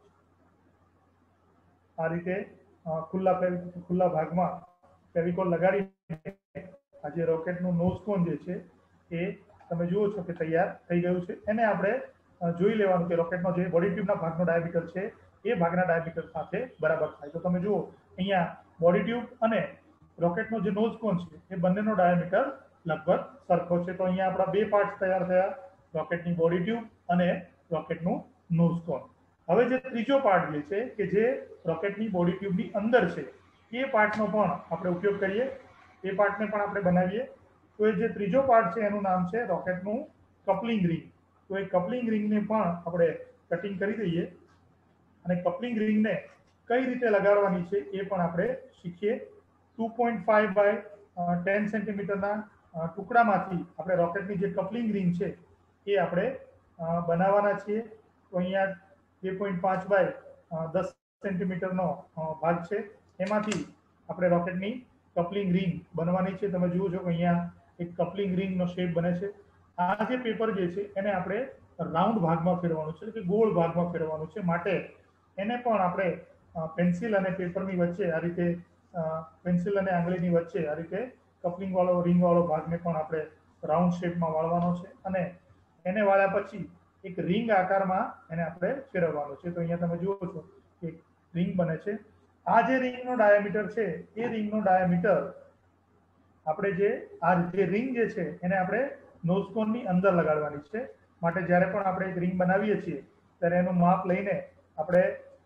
આ રીતે ખુલ્લા ખુલ્લા ભાગમાં ફેવિકોલ લગાડીને આ જે રોકેટનું નોઝ કોન જે છે એ તમે જુઓ છો કે તૈયાર થઈ ગયું છે. એને આપણે જોઈ લેવાનું કે રોકેટનો જે બોડી ટ્યુબના ભાગનો ડાયામીટર છે એ ભાગના ડાયામીટર સાથે બરાબર થાય. તો તમે જુઓ અહીંયા બોડી ટ્યુબ અને રોકેટનો જે નોઝ કોન છે એ બંનેનો ડાયામીટર લગભગ સરખો છે. તો અહીંયા આપણા બે પાર્ટ તૈયાર થયા, રોકેટની બોડી ટ્યુબ અને રોકેટનું નોઝ કોન. હવે જે ત્રીજો પાર્ટ જે છે કે જે રોકેટની બોડી ટ્યુબની અંદર છે એ પાર્ટનો પણ આપણે ઉપયોગ કરીએ, એ પાર્ટને પણ આપણે બનાવીએ. તો એ જે ત્રીજો પાર્ટ છે એનું નામ છે રોકેટનું કપલિંગ રિંગ. તો એ કપલિંગ રિંગને પણ આપણે કટિંગ કરી દઈએ અને કપલિંગ રિંગને કઈ રીતે લગાડવાની છે એ પણ આપણે શીખીએ. Two point five by ten સેન્ટીમીટરના ટુકડામાંથી આપણે રોકેટની જે કપલિંગ રિંગ છે એ આપણે બનાવવાના છીએ. તો અહીંયા બે પોઈન્ટ પાંચ બાય દસ સેન્ટીમીટરનો ભાગ છે એમાંથી આપણે રોકેટની કપલિંગ રિંગ બનવાની છે. તમે જુઓ છો કે અહીંયા એક કપલિંગ રિંગનો શેપ બને છે. આ જે પેપર જે છે એને આપણે રાઉન્ડ ભાગમાં ફેરવાનું છે કે ગોળ ભાગમાં ફેરવાનું છે. માટે એને પણ આપણે પેન્સિલ અને પેપરની વચ્ચે આ રીતે પેન્સિલ અને આંગળીની વચ્ચે આ રીતે કપલિંગ વાળો રિંગ વાળો ભાગને પણ આપણે રાઉન્ડ શેપમાં વાળવાનો છે અને એને વાળ્યા પછી એક રિંગ આકારમાં એને આપણે ફેરવવાનું છે. તો અહીંયા તમે જુઓ છો કે રિંગ બને છે. આ જે રિંગનો ડાયામીટર છે એ રિંગનો ડાયામીટર આપણે જે આ જે રિંગ જે છે એને આપણે નોઝ કોનની અંદર લગાડવાની છે. માટે જ્યારે પણ આપણે એક રિંગ બનાવીએ છીએ ત્યારે એનું માપ લઈને આપણે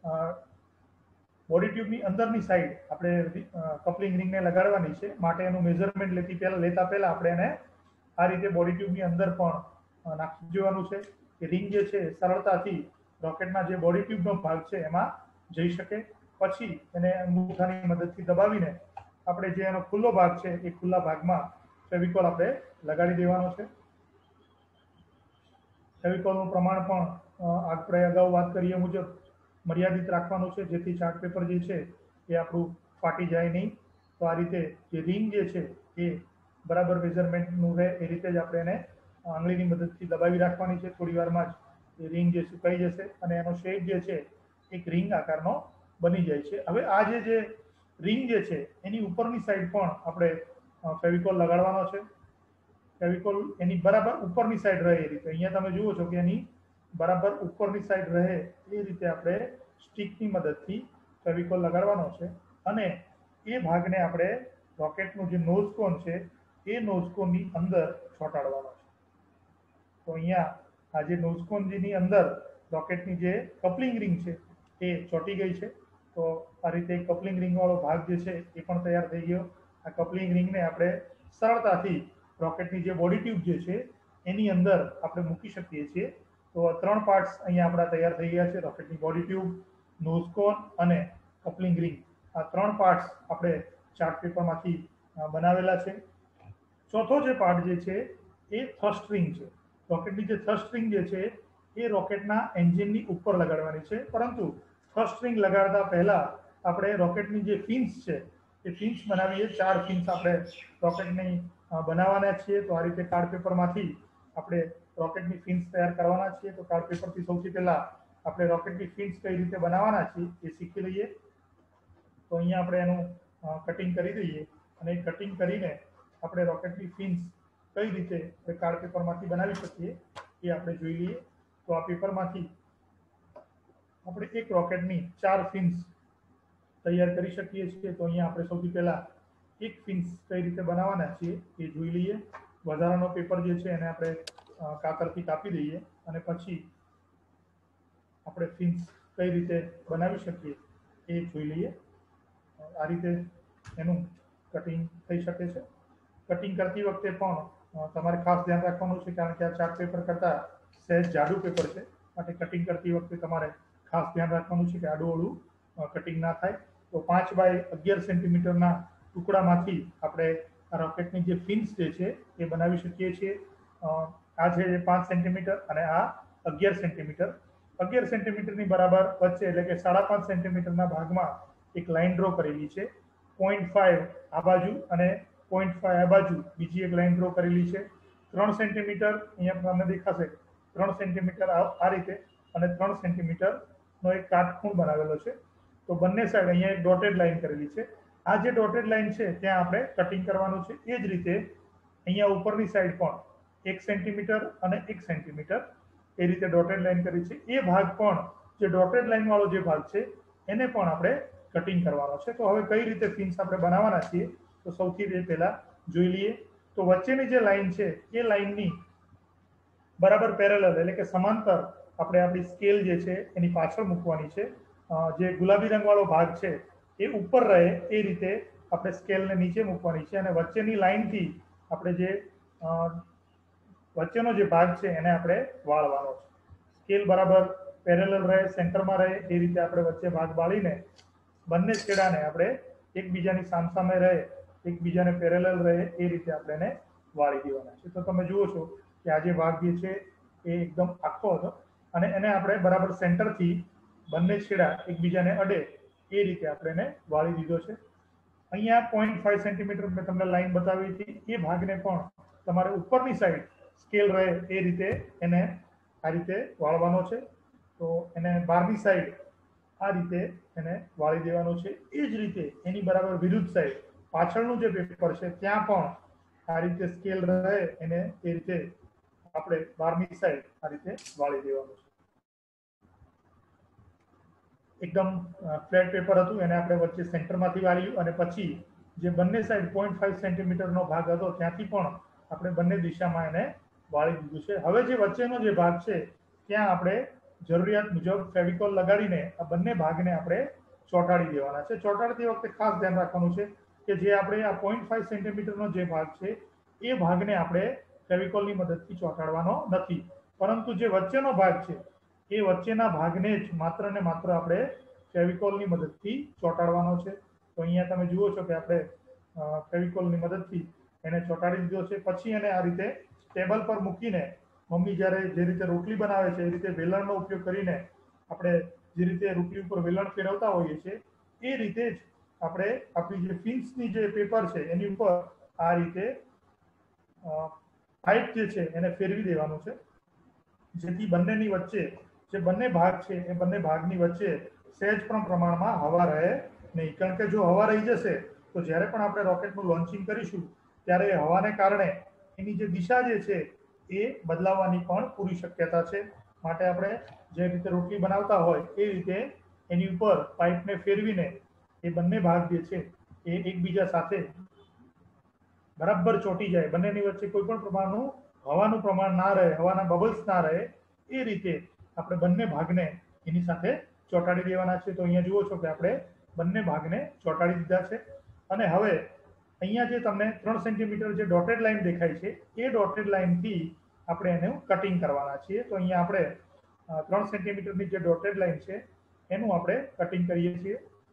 બોડી ટ્યુબની અંદરની સાઈડ આપણે કપલિંગ રિંગને લગાડવાની છે. માટે એનું મેઝરમેન્ટ લેતી પહેલા લેતા પહેલા આપણે એને આ રીતે બોડી ટ્યુબની અંદર પણ નાખી દેવાનું છે કે રિંગ જે છે સરળતાથી રોકેટના જે બોડી ટ્યુબનો ભાગ છે એમાં જઈ શકે. પછી એને અંગૂઠાની મદદથી દબાવીને આપણે જે એનો ખુલ્લો ભાગ છે એ ખુલ્લા ભાગમાં ફેવિકોલ આપણે લગાડી દેવાનો છે. ફેવિકોલનું પ્રમાણ પણ આપણે અગાઉ વાત કરીએ મુજબ મર્યાદિત રાખવાનું છે જેથી ચાર્ટ પેપર જે છે એ આપણું ફાટી જાય નહીં. તો આ રીતે જે રિંગ જે છે એ બરાબર મેઝરમેન્ટનું રહે એ રીતે જ આપણે એને આંગળીની મદદથી દબાવી રાખવાની છે. થોડી વારમાં જ એ રિંગ જે સુકાઈ જશે અને એનો શેપ જે છે એક રિંગ આકારનો બની જાય છે. હવે આ જે જે રિંગ જે છે એની ઉપરની સાઈડ પણ આપણે ફેવિકોલ લગાડવાનો છે. ફેવિકોલ એની બરાબર ઉપરની સાઈડ રહે એ રીતે અહીંયા તમે જુઓ છો કે એની બરાબર ઉપરની સાઈડ રહે એ રીતે આપણે સ્ટીકની મદદથી ફેવિકોલ લગાડવાનો છે અને એ ભાગને આપણે રોકેટનું જે નોઝ કોન છે એ નોઝ કોનની અંદર ચોંટાડવાનો છે. તો અહીંયા આ જે નોઝ કોનની અંદર રોકેટની જે કપલિંગ રિંગ છે એ ચોંટી ગઈ છે. તો તો આ રીતે કપલિંગ રિંગ વાળો ભાગ જે છે એ પણ તૈયાર થઈ ગયો। આ કપલિંગ રિંગને આપણે સરળતાથી રોકેટની જે બોડી ટ્યુબ જે છે એની અંદર આપણે મૂકી શકીએ છીએ। તો આ ત્રણ પાર્ટ્સ અહીંયા આપણા તૈયાર થઈ ગયા છે, રોકેટની બોડી ટ્યુબ, નોઝ કોન અને કપલિંગ રિંગ। આ ત્રણ પાર્ટ્સ આપણે ચાર્ટ પેપરમાંથી બનાવેલા છે। ચોથો જે પાર્ટ જે છે એ થ્રસ્ટ રિંગ છે। રોકેટની જે થ્રસ્ટ રિંગ જે છે એ રોકેટના એન્જિનની ઉપર લગાડવાની છે, પરંતુ થ્રસ્ટ રિંગ લગાડતા પહેલા આપણે રોકેટની જે ફિન્સ છે એ ફિન્સ બનાવીએ। ચાર ફિન્સ આપણે રોકેટની બનાવવાના છીએ। તો આ રીતે કાર્ડ પેપરમાંથી આપણે રોકેટની ફિન્સ તૈયાર કરવાના છીએ। તો કાર્ડ પેપરથી સૌથી પહેલા આપણે રોકેટની ફિન્સ કઈ રીતે બનાવવાના છીએ એ શીખી લઈએ। તો અહીંયા આપણે એનું કટિંગ કરી દઈએ અને કટિંગ કરીને આપણે રોકેટની ફિન્સ કઈ રીતે કાર્ડ પેપરમાંથી બનાવી શકીએ એ આપણે જોઈ લઈએ। તો આ પેપરમાંથી આપણે એક રોકેટની ચાર ફિન્સ તૈયાર કરી શકીએ છીએ। તો અહીંયા આપણે સૌથી પહેલા એક ફિન્સ કઈ રીતે બનાવવાના છીએ એ જોઈ લઈએ। વધારાનો પેપર જે છે એને આપણે કાતરથી કાપી દઈએ અને પછી આપણે ફિન્સ કઈ રીતે બનાવી શકીએ એ જોઈ લઈએ। આ રીતે એનું કટિંગ થઈ શકે છે। કટિંગ કરતી વખતે પણ તમારે ખાસ ધ્યાન રાખવાનું છે, કારણ કે આ ચાર્ટ પેપર કરતાં સહેજ જાડું પેપર છે, માટે કટિંગ કરતી વખતે તમારે ખાસ ધ્યાન રાખવાનું છે કે આડું અવળું કટિંગ ના થાય। તો પાંચ બાય અગિયાર સેન્ટીમીટરના ટુકડામાંથી આપણે આ રોકેટની જે ફિન્સ જે છે એ બનાવી શકીએ છીએ। આ છે પાંચ સેન્ટીમીટર અને આ અગિયાર સેન્ટીમીટર। અગિયાર સેન્ટીમીટરની બરાબર વચ્ચે એટલે કે સાડા પાંચ સેન્ટીમીટરના ભાગમાં એક લાઇન ડ્રો કરેલી છે। પોઈન્ટ ફાઈવ આ બાજુ અને પોઈન્ટ ફાઈવ આ બાજુ બીજી એક લાઇન ડ્રો કરેલી છે। ત્રણ સેન્ટીમીટર અહીંયા તમને દેખાશે, ત્રણ સેન્ટીમીટર આ રીતે અને ત્રણ સેન્ટીમીટરનો એક કાટખૂણ બનાવેલો છે। તો બંને સાઈડ અહીંયા એક ડોટેડ લાઇન કરેલી છે। આ જે ડોટેડ લાઇન છે ત્યાં આપણે કટિંગ કરવાનું છે। એ જ રીતે અહીંયા ઉપરની સાઈડ પણ એક સેન્ટીમીટર અને એક સેન્ટીમીટર એ રીતે ડોટેડ લાઇન કરી છે। એ ભાગ પણ જે ડોટેડ લાઇન વાળો જે ભાગ છે એને પણ આપણે કટિંગ કરવાનો છે। તો હવે કઈ રીતે ફિન્સ આપણે બનાવવાના છીએ તો સૌથી પહેલા જોઈ લઈએ। તો વચ્ચેની જે લાઇન છે એ લાઇનની બરાબર પેરેલલ એટલે કે સમાંતર આપણે આપણી સ્કેલ જે છે એની પાછળ મૂકવાની છે। જે ગુલાબી રંગ વાળો ભાગ છે એ ઉપર રહે એ રીતે આપણે સ્કેલને નીચે મૂકવાની છે અને વચ્ચેની લાઇનથી આપણે જે વચ્ચેનો જે ભાગ છે એને આપણે વાળવાનો છે। સ્કેલ બરાબર પેરેલલ રહે, સેન્ટરમાં રહે એ રીતે આપણે વચ્ચે ભાગ વાળીને બંને છેડાને આપણે એકબીજાની સામસામે રહે, એકબીજાને પેરેલલ રહે એ રીતે આપણે એને વાળી દેવાના છે। તો તમે જુઓ છો કે આ જે ભાગ જે છે એ એકદમ આખો હતો અને એને આપણે બરાબર સેન્ટરથી બંને છેડા એકબીજાને અડે એ રીતે આપણે એને વાળી દીધો છે। અહીંયા પોઈન્ટ ફાઈવ સેન્ટીમીટર મેં તમને લાઈન બતાવી હતી, એ ભાગને પણ તમારે ઉપરની સાઈડ સ્કેલ રહે એ રીતે એને આ રીતે વાળવાનો છે। તો એને બહારની સાઈડ આ રીતે એને વાળી દેવાનો છે। એ જ રીતે એની બરાબર વિરુદ્ધ સાઈડ પાછળનું જે પેપર છે ત્યાં પણ આ રીતે સ્કેલ રહે એને એ રીતે આપણે બહારની સાઈડ આ રીતે વાળી દેવાનું છે। એકદમ ફ્લેટ પેપર હતું એને આપણે વચ્ચે સેન્ટરમાંથી વાળ્યું અને પછી જે બંને સાઈડ પોઈન્ટ ફાઈવ સેન્ટીમીટરનો ભાગ હતો ત્યાંથી પણ આપણે બંને દિશામાં એને વાળી દીધું છે। હવે જે વચ્ચેનો જે ભાગ છે ત્યાં આપણે જરૂરિયાત મુજબ ફેવિકોલ લગાડીને આ બંને ભાગને આપણે ચોંટાડી દેવાના છે। ચોંટાડતી વખતે ખાસ ધ્યાન રાખવાનું છે કે જે આપણે આ પોઈન્ટ ફાઈવ સેન્ટીમીટરનો જે ભાગ છે એ ભાગને આપણે ફેવિકોલની મદદથી ચોંટાડવાનો નથી, પરંતુ જે વચ્ચેનો ભાગ છે એ વચ્ચેના ભાગને જ માત્ર ને માત્ર આપણે ફેવિકોલની મદદથી ચોંટાડવાનો છે। તો અહીંયા તમે જુઓ છો કે આપણે ફેવિકોલની મદદથી એને ચોંટાડી દીધો છે। પછી એને આ રીતે ટેબલ પર મૂકીને મમ્મી જ્યારે જે રીતે રોટલી બનાવે છે એ રીતે વેલણનો ઉપયોગ કરીને આપણે જે રીતે રોટલી ઉપર વેલણ ફેરવતા હોઈએ છીએ એ રીતે જ આપણે આપણી જે ફિન્સની જે પેપર છે એની ઉપર આ રીતે પાઇપ જે છે એને ફેરવી દેવાનું છે, જેથી બંનેની વચ્ચે જે બંને ભાગ છે એ બંને ભાગની વચ્ચે સહેજ પણ પ્રમાણમાં હવા રહે નહીં। કારણ કે જો હવા રહી જશે તો જ્યારે પણ આપણે રોકેટનું લોન્ચિંગ કરીશું ત્યારે હવાને કારણે એની જે દિશા જે છે એ બદલાવાની પણ પૂરી શક્યતા છે। માટે આપણે જે રીતે રોટલી બનાવતા હોય એ રીતે એની ઉપર પાઇપને ફેરવીને એ બંને ભાગ જે છે એ એકબીજા સાથે બરાબર ચોંટી જાય, બંનેની વચ્ચે કોઈ પણ પ્રમાણનું હવાનું પ્રમાણ ના રહે, હવાના બબલ્સ ના રહે એ રીતે આપણે બંને ભાગને એની સાથે ચોંટાડી દેવાના છે। તો અહીંયા જુઓ છો કે આપણે બંને ભાગને ચોંટાડી દીધા છે અને હવે અહીંયા જે તમને ત્રણ સેન્ટીમીટર જે ડોટેડ લાઈન દેખાય છે એ ડોટેડ લાઈનથી આપણે એનું કટિંગ કરવાના છીએ। તો અહીંયા આપણે ત્રણ સેન્ટીમીટરની જે ડોટેડ લાઈન છે એનું આપણે કટિંગ કરીએ છીએ।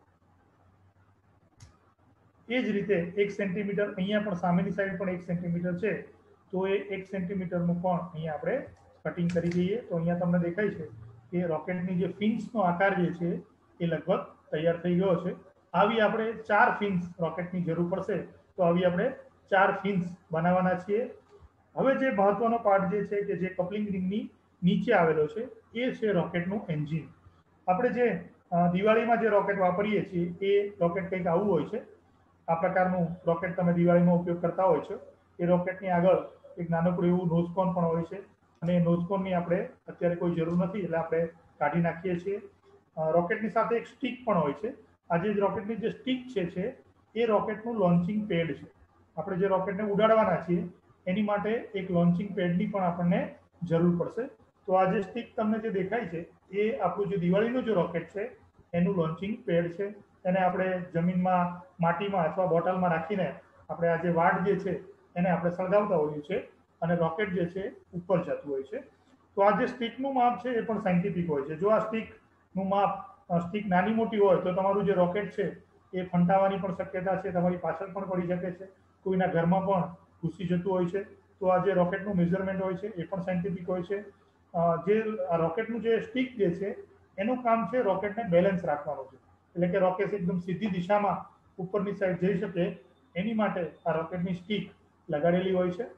એ જ રીતે એક સેન્ટીમીટર અહીંયા પણ સામેની સાઈડ પણ એક સેન્ટીમીટર છે, તો એ એક સેન્ટીમીટરનું પણ અહીંયા આપણે કટિંગ કરી દઈએ। તો અહીંયા તમને દેખાય છે કે રોકેટની જે ફિન્સનો આકાર જે છે એ લગભગ તૈયાર થઈ ગયો છે। આવી આપણે ચાર ફિન્સ રોકેટની જરૂર પડશે, તો આવી આપણે ચાર ફિન્સ બનાવવાના છીએ। હવે જે મહત્વનો પાર્ટ જે છે કે જે કપલિંગ રિંગની નીચે આવેલો છે એ છે રોકેટનું એન્જિન। આપણે જે દિવાળીમાં જે રોકેટ વાપરીએ છીએ એ રોકેટ કંઈક આવું હોય છે। આ પ્રકારનું રોકેટ તમે દિવાળીમાં ઉપયોગ કરતા હોય છો। એ રોકેટની આગળ એક નાનકડું એવું નોઝકોન પણ હોય છે અને એ નોઝકોનની આપણે અત્યારે કોઈ જરૂર નથી એટલે આપણે કાઢી નાખીએ છીએ। રોકેટની સાથે એક સ્ટિક પણ હોય છે। આ જે રોકેટની જે સ્ટિક છે છે એ રોકેટનું લોન્ચિંગ પેડ છે। આપણે જે રોકેટને ઉડાડવાના છીએ એની માટે એક લોન્ચિંગ પેડની પણ આપણને જરૂર પડશે। તો આ જે સ્ટિક તમને જે દેખાય છે એ આપણું જે દિવાળીનું જે રોકેટ છે એનું લોન્ચિંગ પેડ છે। એને આપણે જમીનમાં માટીમાં અથવા બોટલમાં રાખીને આપણે આ જે વાડ જે છે એને આપણે સળગાવતા હોઈએ છીએ અને રોકેટ જે છે ઉપર જતું હોય છે। તો આ જે સ્ટિકનું માપ છે એ પણ સાયન્ટિફિક હોય છે। જો આ સ્ટિકનું માપ સ્ટિક નાની મોટી હોય તો તમારું જે રોકેટ છે એ ફંટાવાની પણ શક્યતા છે, તમારી પાછળ પણ પડી શકે છે, કોઈના ઘરમાં પણ ઘૂસી જતું હોય છે। તો આ જે રોકેટનું મેઝરમેન્ટ હોય છે એ પણ સાયન્ટિફિક હોય છે। જે રોકેટનું જે સ્ટિક જે છે એનું કામ છે રોકેટને બેલેન્સ રાખવાનું છે, એટલે કે રોકેટ એકદમ સીધી દિશામાં ઉપરની સાઈડ જઈ શકે એની માટે આ રોકેટની સ્ટિક લગાડેલી હોય છે।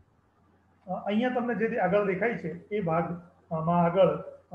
અહીંયા તમને જે આગળ દેખાય છે એ ભાગમાં આગળ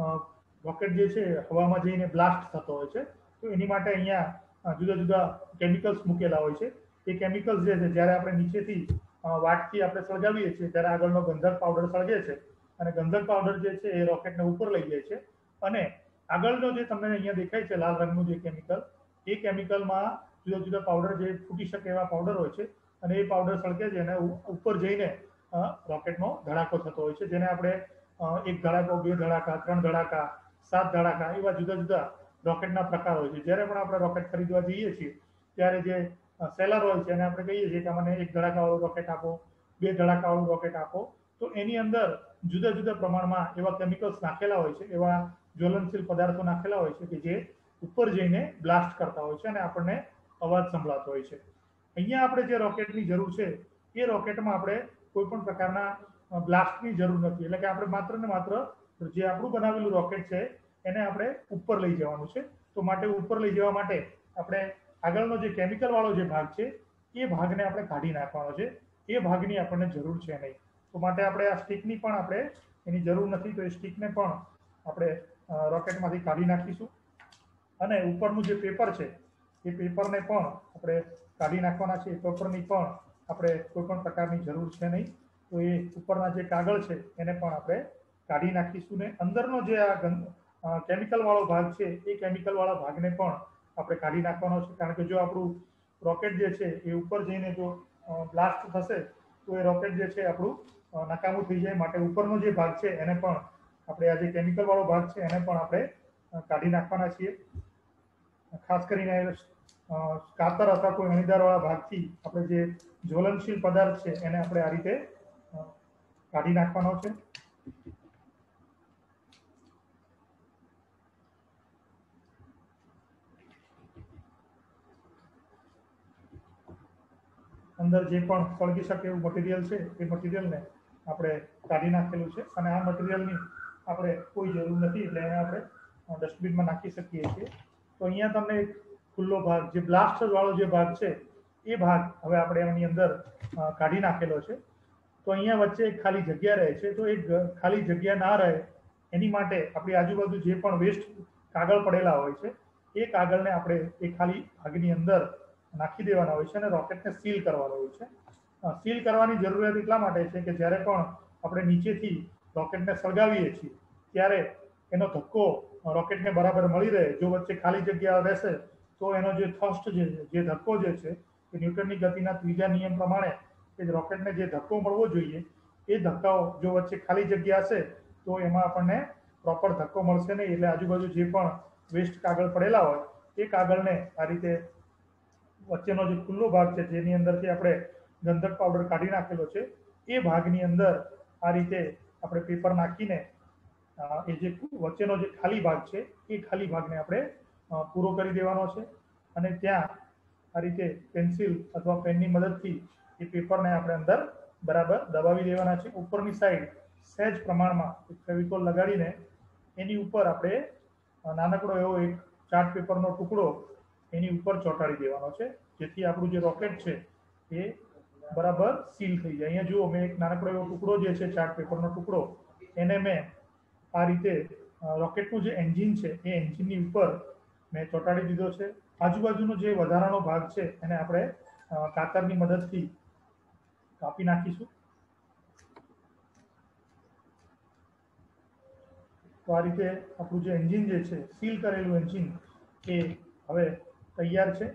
રોકેટ જે છે હવામાં જઈને બ્લાસ્ટ થતો હોય છે। તો એની માટે અહીંયા જુદા જુદા કેમિકલ્સ મૂકેલા હોય છે। એ કેમિકલ્સ જે છે જ્યારે આપણે નીચેથી વાટથી આપણે સળગાવીએ છીએ ત્યારે આગળનો ગંધક પાવડર સળગે છે અને ગંધક પાવડર જે છે એ રોકેટને ઉપર લઈ જાય છે અને આગળનો જે તમને અહીંયા દેખાય છે લાલ રંગનું જે કેમિકલ, એ કેમિકલમાં જુદા જુદા પાવડર જે ફૂટી શકે એવા પાવડર હોય છે અને એ પાવડર સળગે છે અને ઉપર જઈને રોકેટનો ધડાકો થતો હોય છે, જેને આપણે એક ધડાકો, બે ધડાકા, ત્રણ ધડાકા, સાત ધડાકા એવા જુદા જુદા રોકેટના પ્રકાર હોય છે। જ્યારે પણ આપણે રોકેટ ખરીદવા જઈએ છીએ ત્યારે જે સેલર હોય છે એને આપણે કહીએ છીએ કે મને એક ધડાકાવાળું રોકેટ આપો, બે ધડાકાવાળું રોકેટ આપો। તો એની અંદર જુદા જુદા પ્રમાણમાં એવા કેમિકલ્સ નાખેલા હોય છે, એવા જ્વલનશીલ પદાર્થો નાખેલા હોય છે કે જે ઉપર જઈને બ્લાસ્ટ કરતા હોય છે અને આપણને અવાજ સંભળાતો હોય છે। અહીંયા આપણે જે રોકેટની જરૂર છે એ રોકેટમાં આપણે કોઈ પણ પ્રકારના બ્લાસ્ટની જરૂર નથી, એટલે કે આપણે માત્ર ને માત્ર જે આપણું બનાવેલું રોકેટ છે એને આપણે ઉપર લઈ જવાનું છે। તો માટે ઉપર લઈ જવા માટે આપણે આગળનો જે કેમિકલ વાળો જે ભાગ છે એ ભાગને આપણે કાઢી નાખવાનો છે। એ ભાગની આપણને જરૂર છે નહીં, તો માટે આપણે આ સ્ટિકની પણ આપણે એની જરૂર નથી। તો એ સ્ટિકને પણ આપણે રોકેટમાંથી કાઢી નાખીશું અને ઉપરનું જે પેપર છે એ પેપરને પણ આપણે કાઢી નાખવાના છે। એ પેપરની પણ આપણે કોઈ પણ પ્રકારની જરૂર છે નહીં, તો એ ઉપરના જે કાગળ છે એને પણ આપણે કાઢી નાખીશું ને અંદરનો જે આ કેમિકલ વાળો ભાગ છે એ કેમિકલ વાળા ભાગને પણ આપણે કાઢી નાખવાનો છે। કારણ કે જો આપણું રોકેટ જે છે એ ઉપર જઈને જો બ્લાસ્ટ થશે તો એ રોકેટ જે છે આપણું નકામું થઈ જાય। માટે ઉપરનો જે ભાગ છે એને પણ આપણે આ જે કેમિકલ વાળો ભાગ છે એને પણ આપણે કાઢી નાખવાના છીએ। ખાસ કરીને કાતર અથવા કોઈ અણીદાર વાળા ભાગથી આપણે જે જ્વલનશીલ પદાર્થ છે એને આપણે આ રીતે કાઢી નાખવાનો છે। અંદર જે પણ સળગી શકે એવું મટીરિયલ છે એ મટીરિયલને આપણે કાઢી નાખેલું છે અને આ મટીરિયલની આપણે કોઈ જરૂર નથી, એટલે એને આપણે ડસ્ટબિનમાં નાખી શકીએ છીએ। તો અહીંયા તમને એક ખુલ્લો ભાગ જે બ્લાસ્ટ વાળો જે ભાગ છે એ ભાગ હવે આપણે એની અંદર કાઢી નાખેલો છે। તો અહીંયા વચ્ચે એક ખાલી જગ્યા રહે છે, તો એક ખાલી જગ્યા ના રહે એની માટે આપણી આજુબાજુ જે પણ વેસ્ટ કાગળ પડેલા હોય છે એ કાગળને આપણે એ ખાલી ભાગની અંદર નાખી દેવાના હોય છે અને રોકેટને સીલ કરવાનો હોય છે। સીલ કરવાની જરૂરિયાત એટલા માટે છે કે જ્યારે પણ આપણે નીચેથી રોકેટને સળગાવીએ છીએ ત્યારે એનો ધક્કો રોકેટને બરાબર મળી રહે। જો વચ્ચે ખાલી જગ્યા રહેશે તો એનો જે થ્રસ્ટ જે જે ધક્કો જે છે એ ન્યૂટનની ગતિના ત્રીજા નિયમ પ્રમાણે કે રોકેટને જે ધક્કો મળવો જોઈએ એ ધક્કાઓ જો વચ્ચે ખાલી જગ્યા હશે તો એમાં આપણને પ્રોપર ધક્કો મળશે નહીં, એટલે આજુબાજુ જે પણ વેસ્ટ કાગળ પડેલા હોય એ કાગળને આ રીતે વચ્ચેનો જે ખુલ્લો ભાગ છે જેની અંદરથી આપણે ગંધક પાવડર કાઢી નાખેલો છે એ ભાગની અંદર આ રીતે આપણે પેપર નાખીને એ જે વચ્ચેનો જે ખાલી ભાગ છે એ ખાલી ભાગને આપણે પૂરો કરી દેવાનો છે અને ત્યાં આ રીતે પેન્સિલ અથવા પેનની મદદથી એ પેપરને આપણે અંદર બરાબર દબાવી દેવાના છે. ઉપરની સાઈડ સહેજ પ્રમાણમાં ફેવિકોલ લગાડીને એની ઉપર આપણે નાનકડો એવો એક ચાર્ટ પેપરનો ટુકડો એની ઉપર ચોંટાડી દેવાનો છે જેથી આપણું જે રોકેટ છે એ બરાબર સીલ થઈ જાય. અહીંયા જુઓ મેં એક નાનકડો એવો ટુકડો જે છે ચાર્ટ પેપરનો ટુકડો એને મેં આ રીતે રોકેટનું જે એન્જિન છે એ એન્જિનની ઉપર મેં ચોંટાડી દીધો છે. આજુબાજુનો જે વધારાનો ભાગ છે એને આપણે કાતરની મદદથી કાપી નાખીશું. તો આ રીતે આપણું જે એન્જિન જે છે સીલ કરેલું એન્જિન એ હવે તૈયાર છે.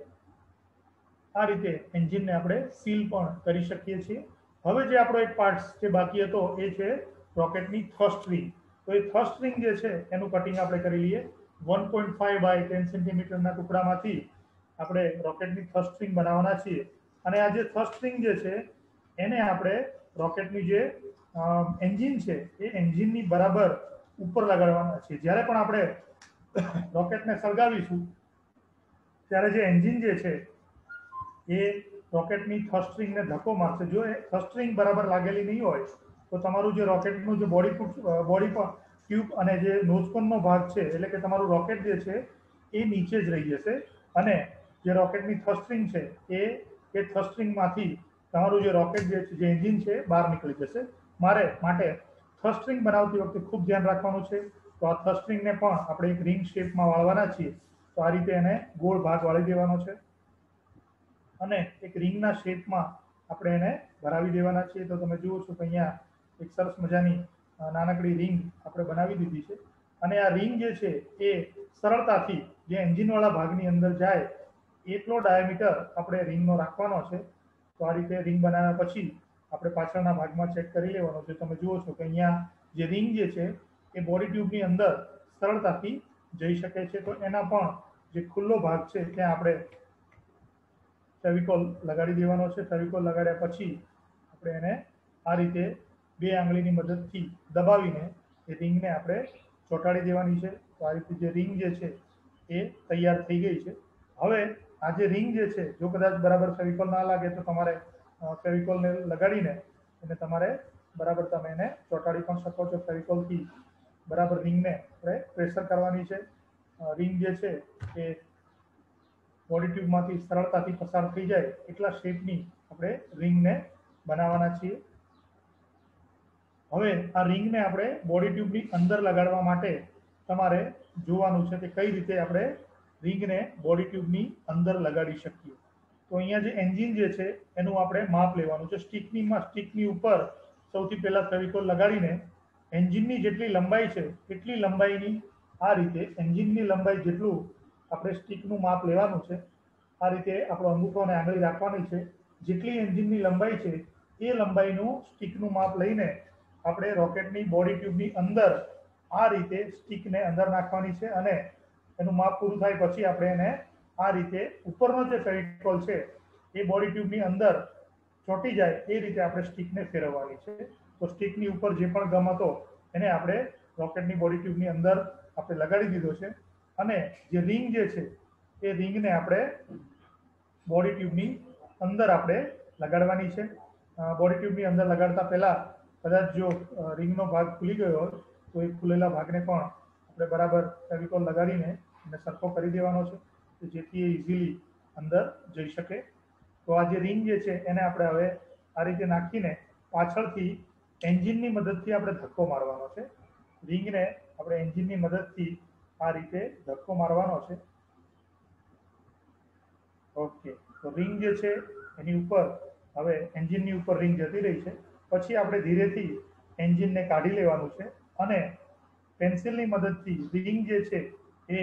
આ રીતે એન્જિનને આપણે સીલ પણ કરી શકીએ છીએ. હવે જે આપણો એક પાર્ટ જે બાકી હતો એ છે રોકેટની થર્સ્ટ રિંગ. તો એ થર્સ્ટ રિંગ જે છે એનું કટિંગ આપણે કરી લઈએ. One point five by ten સેન્ટીમીટરના ટુકડામાંથી આપણે રોકેટની થર્સ્ટ રિંગ બનાવવાના છીએ અને આ જે થર્સ્ટ રિંગ જે છે એને આપણે રોકેટની જે એન્જિન છે એ એન્જિનની બરાબર ઉપર લગાડવાના છીએ. જ્યારે પણ આપણે રોકેટને સળગાવીશું ત્યારે જે એન્જિન જે છે એ રોકેટની થર્સ્ટ રિંગને ધક્કો મારશે. જો એ થર્સ્ટ રિંગ બરાબર લાગેલી નહીં હોય તો તમારું જે રોકેટનું જે બોડી બોડી ટ્યુબ અને જે નોઝકોનનો ભાગ છે એટલે કે તમારું રોકેટ જે છે એ નીચે જ રહી જશે અને જે રોકેટની થર્સ્ટ રિંગ છે એ એ થર્સ્ટ રિંગમાંથી તમારું જે રોકેટ જે જે એન્જિન છે બહાર નીકળી જશે. મારે માટે થર્સ્ટ રિંગ બનાવતી વખતે ખૂબ ધ્યાન રાખવાનું છે. તો આ થર્સ્ટ રિંગને પણ આપણે એક રિંગ શેપમાં વાળવાના છીએ. તો આ રીતે એને ગોળ ભાગ વાળી દેવાનો છે અને એક રિંગના શેપમાં આપણે એને ભરાવી દેવાના છીએ. તો તમે જુઓ છો કે અહીંયા એક સરસ મજાની નાનકડી રિંગ આપણે બનાવી દીધી છે અને આ રિંગ જે છે એ સરળતાથી જે એન્જિનવાળા ભાગની અંદર જાય એટલો ડાયામીટર આપણે રિંગનો રાખવાનો છે. તો આ રીતે રિંગ બનાવ્યા પછી આપણે પાછળના ભાગમાં ચેક કરી લેવાનો છે. તમે જુઓ છો કે અહીંયા જે રિંગ જે છે એ બોડી ટ્યુબની અંદર સરળતાથી જઈ શકે છે. તો એના પણ જે ખુલ્લો ભાગ છે ત્યાં આપણે ફેવિકોલ લગાડી દેવાનો છે. ફેવિકોલ લગાડ્યા પછી આપણે એને આ રીતે બે આંગળીની મદદથી દબાવીને એ રિંગને આપણે ચોંટાડી દેવાની છે. તો આ રીતે જે રિંગ જે છે એ તૈયાર થઈ ગઈ છે. હવે આ જે રિંગ જે છે જો કદાચ બરાબર ફેવિકોલ ના લાગે તો તમારે ફેવિકોલને લગાડીને એને તમારે બરાબર તમે એને ચોંટાડી પણ શકો છો. ફેવિકોલથી બરાબર રિંગને આપણે પ્રેશર કરવાની છે. રિંગ જે છે એ બોડી ટ્યુબમાંથી સરળતાથી પસાર થઈ જાય એટલા શેપની આપણે રિંગને બનાવવાના છીએ. હવે આ રિંગને આપણે બોડી ટ્યુબની અંદર લગાડવા માટે તમારે જોવાનું છે કે કઈ રીતે આપણે રિંગને બોડી ટ્યુબની અંદર લગાડી શકીએ. તો અહીંયા જે એન્જિન જે છે એનું આપણે માપ લેવાનું છે. સ્ટિકની સ્ટિકની ઉપર સૌથી પહેલા ફેવિકોલ લગાડીને એન્જિનની જેટલી લંબાઈ છે એટલી લંબાઈની આ રીતે એન્જિનની લંબાઈ જેટલું આપણે સ્ટિકનું માપ લેવાનું છે. આ રીતે આપણો અંગૂઠો અને આંગળી રાખવાની છે. જેટલી એન્જિનની લંબાઈ છે એ લંબાઈનું સ્ટિકનું માપ લઈને આપણે રોકેટની બોડી ટ્યુબની અંદર આ રીતે સ્ટિકને અંદર નાખવાની છે અને એનું માપ પૂરું થાય પછી આપણે એને આ રીતે ઉપરનો જે ફેવિકોલ છે એ બોડી ટ્યુબની અંદર ચોંટી જાય એ રીતે આપણે સ્ટિકને ફેરવવાની છે. તો સ્ટિકની ઉપર જે પણ ગમ હતો એને આપણે રોકેટની બોડી ટ્યુબની અંદર આપણે લગાડી દીધો છે અને જે રિંગ જે છે એ રિંગને આપણે બોડી ટ્યુબની અંદર આપણે લગાડવાની છે. બોડી ટ્યુબની અંદર લગાડતા પહેલા કદાચ જો રિંગનો ભાગ ખુલી ગયો હોય તો એ ખુલેલા ભાગને પણ આપણે બરાબર ફેવિકોલ લગાડીને એને સરખો કરી દેવાનો છે જેથી એ ઇઝીલી અંદર જઈ શકે. તો આ જે રિંગ જે છે એને આપણે હવે આ રીતે નાખીને પાછળથી એન્જિનની મદદથી આપણે ધક્કો મારવાનો છે. રિંગને આપણે એન્જિનની મદદથી આ રીતે ધક્કો મારવાનો છે. ઓકે, તો રિંગ જે છે એની ઉપર હવે એન્જિનની ઉપર રિંગ જતી રહી છે. પછી આપણે ધીરેથી એન્જિનને કાઢી લેવાનું છે અને પેન્સિલની મદદથી રિંગ જે છે એ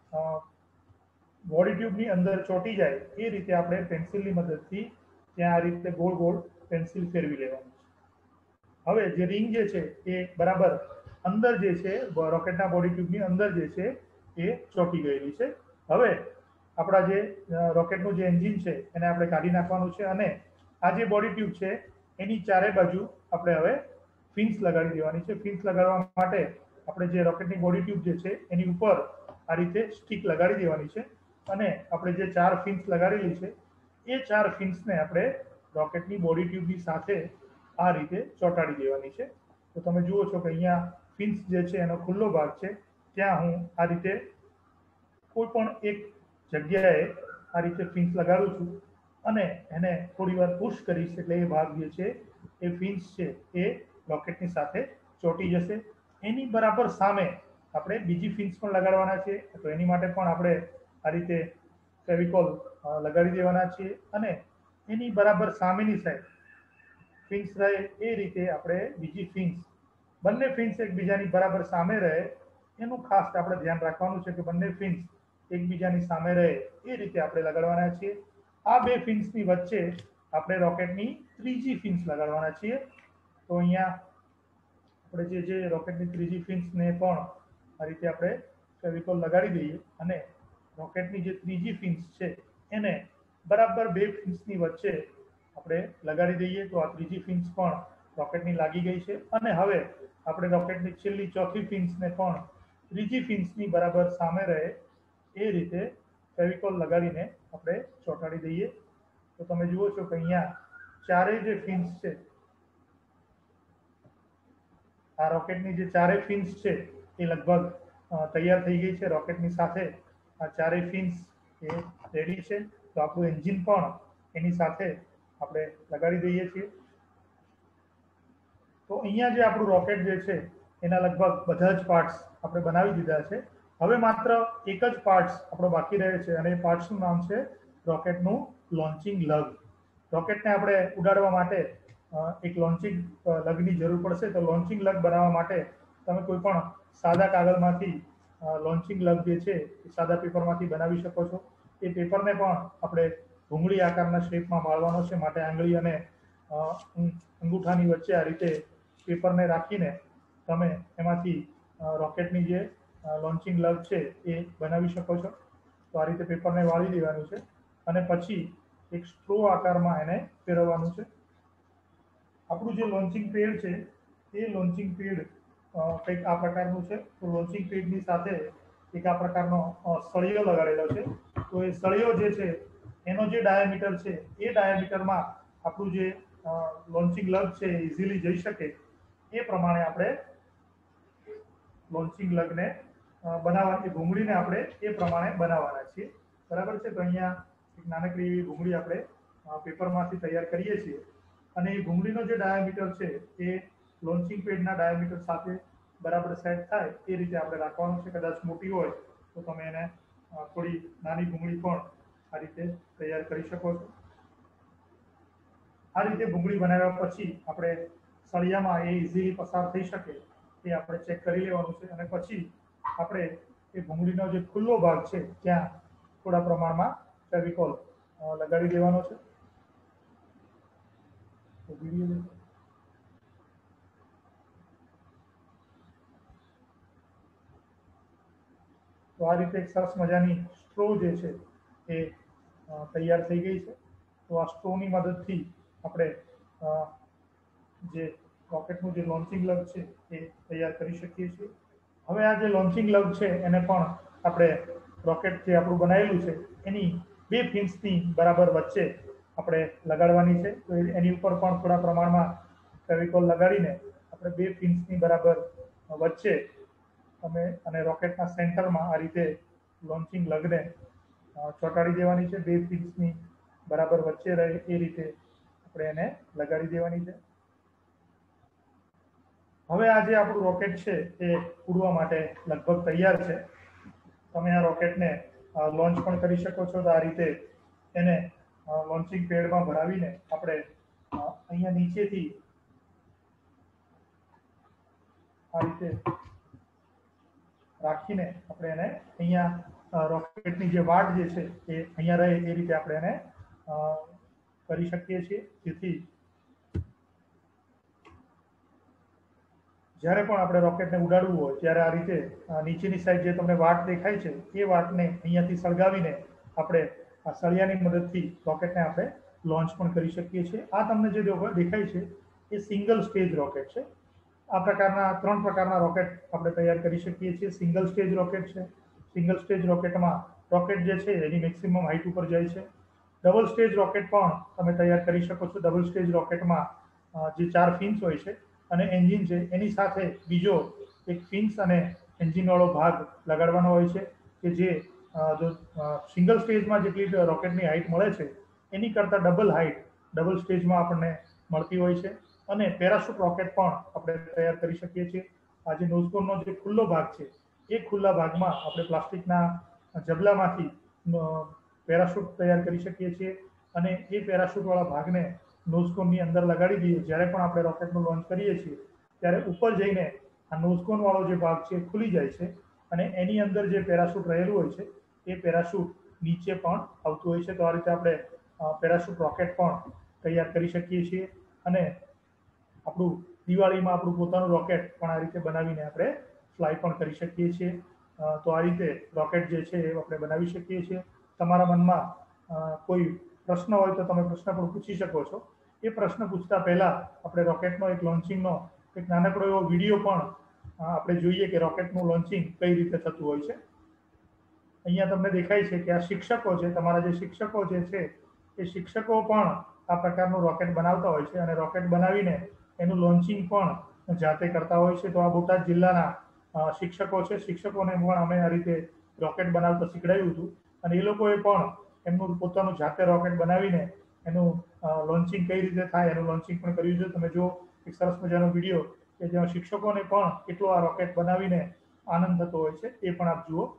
બોડી ટ્યુબની અંદર ચોંટી જાય એ રીતે આપણે પેન્સિલની મદદથી ત્યાં આ રીતે ગોળ ગોળ પેન્સિલ ફેરવી લેવાનું છે. હવે જે રિંગ જે છે એ બરાબર અંદર જે છે રોકેટના બોડી ટ્યુબની અંદર જે છે એ ચોંટી ગયેલી છે. હવે આપણા જે રોકેટનું જે એન્જિન છે એને આપણે કાઢી નાખવાનું છે અને આ જે બોડી ટ્યુબ છે એની ચારે બાજુ આપણે હવે ફિન્સ લગાડી દેવાની છે. ફિન્સ લગાડવા માટે આપણે જે રોકેટની બોડી ટ્યુબ જે છે એની ઉપર આ રીતે સ્ટીક લગાડી દેવાની છે અને આપણે જે ચાર ફિન્સ લગાડેલી છે એ ચાર ફિન્સને આપણે રોકેટની બોડી ટ્યુબની સાથે આ રીતે ચોંટાડી દેવાની છે. તો તમે જુઓ છો કે અહીંયા ફિન્સ જે છે એનો ખુલ્લો ભાગ છે, ત્યાં હું આ રીતે કોઈ પણ એક જગ્યાએ આ રીતે ફિન્સ લગાડું છું અને એને થોડી વાર પુશ કરીશ એટલે એ ભાગ જે છે એ ફિન્સ છે એ રોકેટની સાથે ચોંટી જશે. એની બરાબર સામે આપણે બીજી ફિન્સ પણ લગાડવાના છે, તો એની માટે પણ આપણે આ રીતે ફેવિકોલ લગાડી દેવાના છીએ અને એની બરાબર સામેની સાઈડ ફિન્સ રહે એ રીતે આપણે બીજી ફિન્સ, બંને ફિન્સ એકબીજાની બરાબર સામે રહે એનું ખાસ આપણે ધ્યાન રાખવાનું છે કે બંને ફિન્સ એકબીજાની સામે રહે એ રીતે આપણે લગાડવાના છીએ. આ બે ફિન્સની વચ્ચે આપણે રોકેટની ત્રીજી ફિન્સ લગાડવાના છીએ. તો અહીંયા આપણે જે જે રોકેટની ત્રીજી ફિન્સને પણ આ રીતે આપણે ફેવિકોલ લગાડી દઈએ અને રોકેટની જે ત્રીજી ફિન્સ છે એને બરાબર બે ફિન્સની વચ્ચે આપણે લગાડી દઈએ. તો આ ત્રીજી ફિન્સ પણ રોકેટની લાગી ગઈ છે અને હવે આપણે રોકેટની છેલ્લી ચોથી ફિન્સને પણ ત્રીજી ફિન્સની બરાબર સામે રહે એ રીતે ફેવિકોલ લગાડીને આપણે ચોંટાડી દઈએ. તો તમે જુઓ છો કે અહીંયા ચારે જે ફિન્સ છે, આ રોકેટની જે ચારે ફિન્સ છે એ લગભગ તૈયાર થઈ ગઈ છે. રોકેટની સાથે આ ચારે ફિન્સ એ રેડી છે. તો આપણું એન્જિન પણ એની સાથે આપણે લગાડી દઈએ છીએ. તો અહીંયા જે આપણું રોકેટ જે છે એના લગભગ બધા જ પાર્ટ્સ આપણે બનાવી દીધા છે. હવે માત્ર એક જ પાર્ટ્સ આપણો બાકી રહે છે અને એ પાર્ટ્સનું નામ છે રોકેટનું લોન્ચિંગ લગ. રોકેટને આપણે ઉડાડવા માટે એક લોન્ચિંગ લગની જરૂર પડશે. તો લોન્ચિંગ લગ બનાવવા માટે તમે કોઈ પણ સાદા કાગળમાંથી લોન્ચિંગ લગ જે છે એ સાદા પેપરમાંથી બનાવી શકો છો. એ પેપરને પણ આપણે ભૂંગળી આકારના શેપમાં માળવાનો છે, માટે આંગળી અને અંગૂઠાની વચ્ચે આ રીતે પેપરને રાખીને તમે એમાંથી રોકેટની જે લોન્ચિંગ લગ છે એ બનાવી શકો છો. તો આ રીતે પેપરને વાળી દેવાનું છે અને પછી એક સ્ટ્રો આકારમાં એને ફેરવવાનું છે. આપણું જે લોન્ચિંગ પેડ છે એ લોન્ચિંગ પેડ કંઈક આ પ્રકારનું છે. તો લોન્ચિંગ પેડની સાથે એક આ પ્રકારનો સળિયો લગાડેલો છે. તો એ સળિયો જે છે એનો જે ડાયામીટર છે એ ડાયામીટરમાં આપણું જે લોન્ચિંગ લગ છે એ ઇઝીલી જઈ શકે એ પ્રમાણે આપણે લોન્ચિંગ લગને બનાવવાની, ભૂંગળીને આપણે એ પ્રમાણે બનાવવાના છીએ. બરાબર છે. તો અહીંયા એક નાનકડી એવી ભૂંગળી આપણે પેપરમાંથી તૈયાર કરીએ છીએ અને એ ભૂંગળીનો જે ડાયામીટર છે એ લોન્ચિંગ પેડના ડાયામીટર સાથે બરાબર સેટ થાય એ રીતે આપણે રાખવાનું છે. કદાચ મોટી હોય તો તમે એને થોડી નાની ભૂંગળી પણ આ રીતે તૈયાર કરી શકો છો. આ રીતે ભૂંગળી બનાવ્યા પછી આપણે સળિયામાં એ ઇઝીલી પસાર થઈ શકે એ આપણે ચેક કરી લેવાનું છે અને પછી આપણે એ ભૂંગળીનો જે ખુલ્લો ભાગ છે ત્યાં થોડા પ્રમાણમાં ફેવિકોલ લગાડી દેવાનો છે. તો આ રીતે એક સરસ મજાની સ્ટ્રો જે છે એ તૈયાર થઈ ગઈ છે. તો આ સ્ટ્રોની મદદથી આપણે જે રોકેટનું જે લોન્ચિંગ લગ છે એ તૈયાર કરી શકીએ છીએ. હવે આ જે લોન્ચિંગ લગ છે એને પણ આપણે રોકેટ જે આપણું બનાવેલું છે એની બે ફિન્સની બરાબર વચ્ચે આપણે લગાડવાની છે. તો એની ઉપર પણ થોડા પ્રમાણમાં ફેવિકોલ લગાડીને આપણે બે ફિન્સની બરાબર વચ્ચે અમે અને રોકેટના સેન્ટરમાં આ રીતે લોન્ચિંગ લગને ચોંટાડી દેવાની છે. બે ફિન્સની બરાબર વચ્ચે રહે એ રીતે આપણે એને લગાડી દેવાની છે. હવે આ જે આપણું રોકેટ છે એ ઉડવા માટે લગભગ તૈયાર છે. તમે આ રોકેટને લોન્ચ પણ કરી શકો છો. તો આ રીતે એને લોન્ચિંગ પેડમાં ભરાવીને આપણે અહીંયા નીચેથી આ રીતે રાખીને આપણે એને અહીંયા રોકેટની જે વાટ જે છે એ અહીંયા રહે એ રીતે આપણે એને કરી શકીએ છીએ. જેથી જ્યારે પણ આપણે રોકેટને ઉડાડવું હોય ત્યારે આ રીતે નીચેની સાઈડ જે તમને વાટ દેખાય છે એ વાટને અહીંયાથી સળગાવીને આપણે આ સળિયાની મદદથી રોકેટને આપણે લોન્ચ પણ કરી શકીએ છીએ. આ તમને જે દેખાય છે એ સિંગલ સ્ટેજ રોકેટ છે. આ પ્રકારના ત્રણ પ્રકારના રોકેટ આપણે તૈયાર કરી શકીએ છીએ. સિંગલ સ્ટેજ રોકેટ છે. સિંગલ સ્ટેજ રોકેટમાં રોકેટ જે છે એની મેક્સિમમ હાઇટ ઉપર જાય છે. ડબલ સ્ટેજ રોકેટ પણ તમે તૈયાર કરી શકો છો. ડબલ સ્ટેજ રોકેટમાં જે ચાર ફિન્સ હોય છે અને એન્જિન છે એની સાથે બીજો એક ફિન્સ અને એન્જિન વાળો ભાગ લગાડવાનો હોય છે કે જે જો સિંગલ સ્ટેજમાં જેટલી રોકેટની હાઇટ મળે છે એની કરતાં ડબલ હાઇટ ડબલ સ્ટેજમાં આપણને મળતી હોય છે. અને પેરાશૂટ રોકેટ પણ આપણે તૈયાર કરી શકીએ છીએ. આ જે નોઝકોનનો જે ખુલ્લો ભાગ છે એ ખુલ્લા ભાગમાં આપણે પ્લાસ્ટિકના જબલામાંથી પેરાશૂટ તૈયાર કરી શકીએ છીએ અને એ પેરાશૂટ વાળા ભાગને નોઝકોનની અંદર લગાડી દઈએ. જ્યારે પણ આપણે રોકેટનું લોન્ચ કરીએ છીએ ત્યારે ઉપર જઈને આ નોઝકોન વાળો જે ભાગ છે ખુલી જાય છે અને એની અંદર જે પેરાશૂટ રહેલું હોય છે એ પેરાશૂટ નીચે પણ આવતું હોય છે. તો આ રીતે આપણે પેરાશૂટ રોકેટ પણ તૈયાર કરી શકીએ છીએ અને આપણું દિવાળીમાં આપણું પોતાનું રોકેટ પણ આ રીતે બનાવીને આપણે ફ્લાય પણ કરી શકીએ છીએ. તો આ રીતે રોકેટ જે છે એ આપણે બનાવી શકીએ છીએ. તમારા મનમાં કોઈ પ્રશ્ન હોય તો તમે પ્રશ્ન પણ પૂછી શકો છો. એ પ્રશ્ન પૂછતા પહેલા આપણે રોકેટનો એક લોન્ચિંગનો એક નાનકડો એવો વિડીયો પણ આપણે જોઈએ કે રોકેટનું લોન્ચિંગ કઈ રીતે થતું હોય છે. અહીંયા તમને દેખાય છે કે આ શિક્ષકો છે. તમારા જે શિક્ષકો જે છે એ શિક્ષકો પણ આ પ્રકારનું રોકેટ બનાવતા હોય છે અને રોકેટ બનાવીને એનું લોન્ચિંગ પણ જાતે કરતા હોય છે. તો આ બોટાદ જિલ્લાના શિક્ષકો છે. શિક્ષકોને પણ અમે આ રીતે રોકેટ બનાવતા શીખડાવ્યું હતું અને એ લોકોએ પણ એમનું પોતાનું જાતે રોકેટ બનાવીને એનું લોન્ચિંગ કઈ રીતે થાય એનું લોન્ચિંગ પણ કર્યું છે. તમે જો એક સરસ મજાનો વિડીયો કે જેમાં શિક્ષકોને પણ કેટલો આ રોકેટ બનાવીને આનંદ થતો હોય છે એ પણ આપ જુઓ.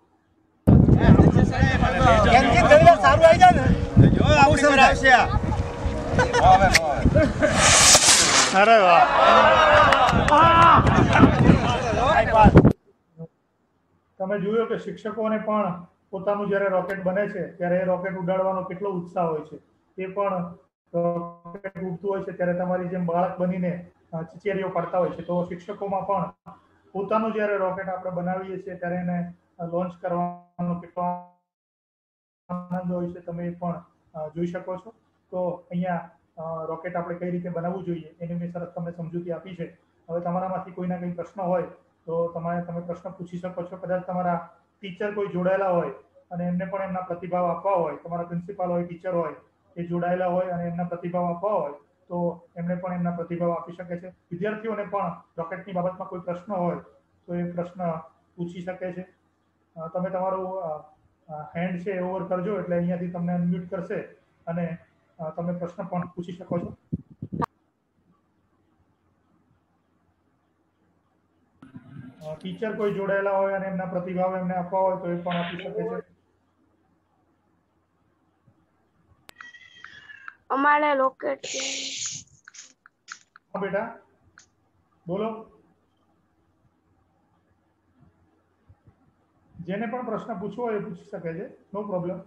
અરે વાહ. તમે જોયું કે શિક્ષકોને પણ પોતાનું જ્યારે રોકેટ બને છે ત્યારે એ રોકેટ ઉડાડવાનો કેટલો ઉત્સાહ હોય છે. એ પણ રોકેટ ઉડતું હોય છે ત્યારે તમારી જેમ બાળક બનીને ચીચેરીઓ પાડતા હોય છે. તો શિક્ષકોમાં પણ પોતાનું જ્યારે રોકેટ આપણે બનાવીએ છીએ ત્યારે એને લોન્ચ કરવાનો કેટલો આનંદ હોય છે તમે એ પણ જોઈ શકો છો. તો અહીંયા રોકેટ આપણે કઈ રીતે બનાવવું જોઈએ એની મેં સરસ તમને સમજૂતી આપી છે. હવે તમારામાંથી કોઈના કંઈ પ્રશ્ન હોય તો તમારે તમે પ્રશ્ન પૂછી શકો છો. કદાચ તમારા ટીચર કોઈ જોડાયેલા હોય અને એમને પણ એમના પ્રતિભાવ આપવા હોય, તમારા પ્રિન્સિપાલ હોય, ટીચર હોય એ જોડાયેલા હોય અને એમના પ્રતિભાવ આપવા હોય તો એમને પણ એમના પ્રતિભાવ આપી શકે છે. વિદ્યાર્થીઓને પણ રોકેટની બાબતમાં કોઈ પ્રશ્ન હોય તો એ પ્રશ્ન પૂછી શકે છે. તમે તમારું હેન્ડ છે ઓવર કરજો એટલે અહીંયાથી તમને અનમ્યુટ કરશે અને તમે પ્રશ્ન પણ પૂછી શકો છો. ટીચર કોઈ જોડાયેલા હોય અને એમના પ્રતિભાવ એમને આપવા હોય તો એ પણ આપી શકે છે. અમારે રોકેટ હા બેટા બોલો. જેને પણ પ્રશ્ન પૂછવો હોય એ પૂછી શકે છે. No problem.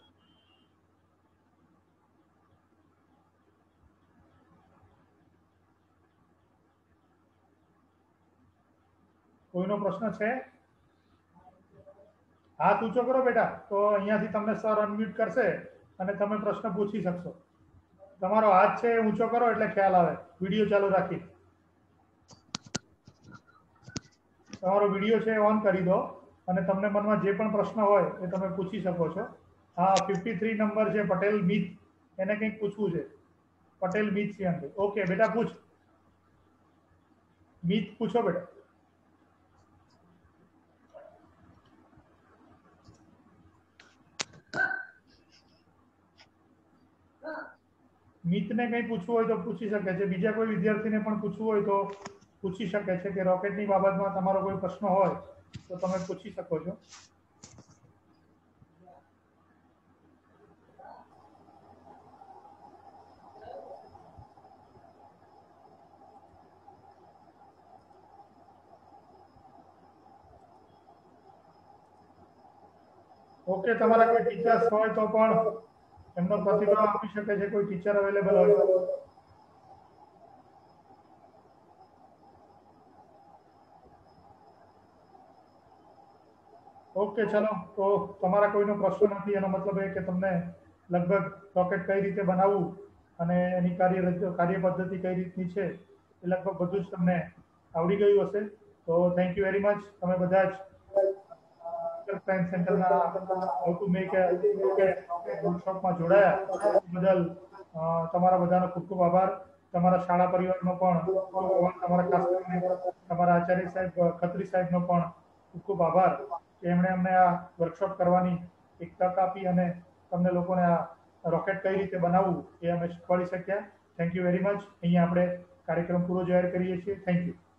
કોઈનો પ્રશ્ન છે? હાથ ઊંચો કરો બેટા તો અહીંયાથી તમને સર અનમ્યુટ કરશે અને તમે પ્રશ્ન પૂછી શકશો. તમારો હાથ છે ઊંચો કરો એટલે ખ્યાલ આવે. વિડીયો ચાલુ રાખી તમારો વિડીયો છે ઓન કરી દો અને તમને મનમાં જે પણ પ્રશ્ન હોય એ તમે પૂછી શકો છો. હા ફિફ્ટી થ્રી નંબર છે પટેલ મિત, એને કંઈક પૂછવું છે. પટેલ મિત સિંહ. ઓકે બેટા પૂછ. મિત પૂછો બેટા. મિતને કંઈ પૂછવું હોય તો પૂછી શકે છે. બીજા કોઈ વિદ્યાર્થીને પણ પૂછવું હોય તો પૂછી શકે છે કે રોકેટની બાબતમાં તમારો કોઈ પ્રશ્ન હોય તો તમે પૂછી શકો છો. ઓકે તમારા કોઈ ટીચર્સ હોય તો પણ એમનો પ્રતિભાવ આપી શકે છે. કોઈ ટીચર અવેલેબલ હોય તો. ઓકે, ચલો. તો તમારા કોઈનો પ્રશ્ન નથી, એનો મતલબ એ કે તમને લગભગ રોકેટ કઈ રીતે બનાવવું અને એની કાર્ય કાર્ય પદ્ધતિ કઈ રીતની છે એ લગભગ બધું જ તમને આવડી ગયું હશે. તો થેન્ક યુ વેરી મચ. તમે બધા જ સાયન્સ સેન્ટરના how to make a rocket વર્કશોપમાં જોડાયા એ બદલ અ, તમારા બધાનો ખૂબ ખૂબ આભાર. તમારા શાળા પરિવારનો પણ ખૂબ ખૂબ આભાર. તમારા ખાસ કરીને તમારા આચાર્ય સાહેબ અ, ખત્રી સાહેબનો પણ ખૂબ ખૂબ આભાર કે એમણે અમને આ વર્કશોપ કરવાની એક તક આપી અને તમને લોકોને આ રોકેટ કઈ રીતે બનાવવું એ અમે શીખવાડી શક્યા. Thank you very much. અહીંયા આપણે કાર્યક્રમ પૂરો જાહેર કરીએ છીએ. Thank you.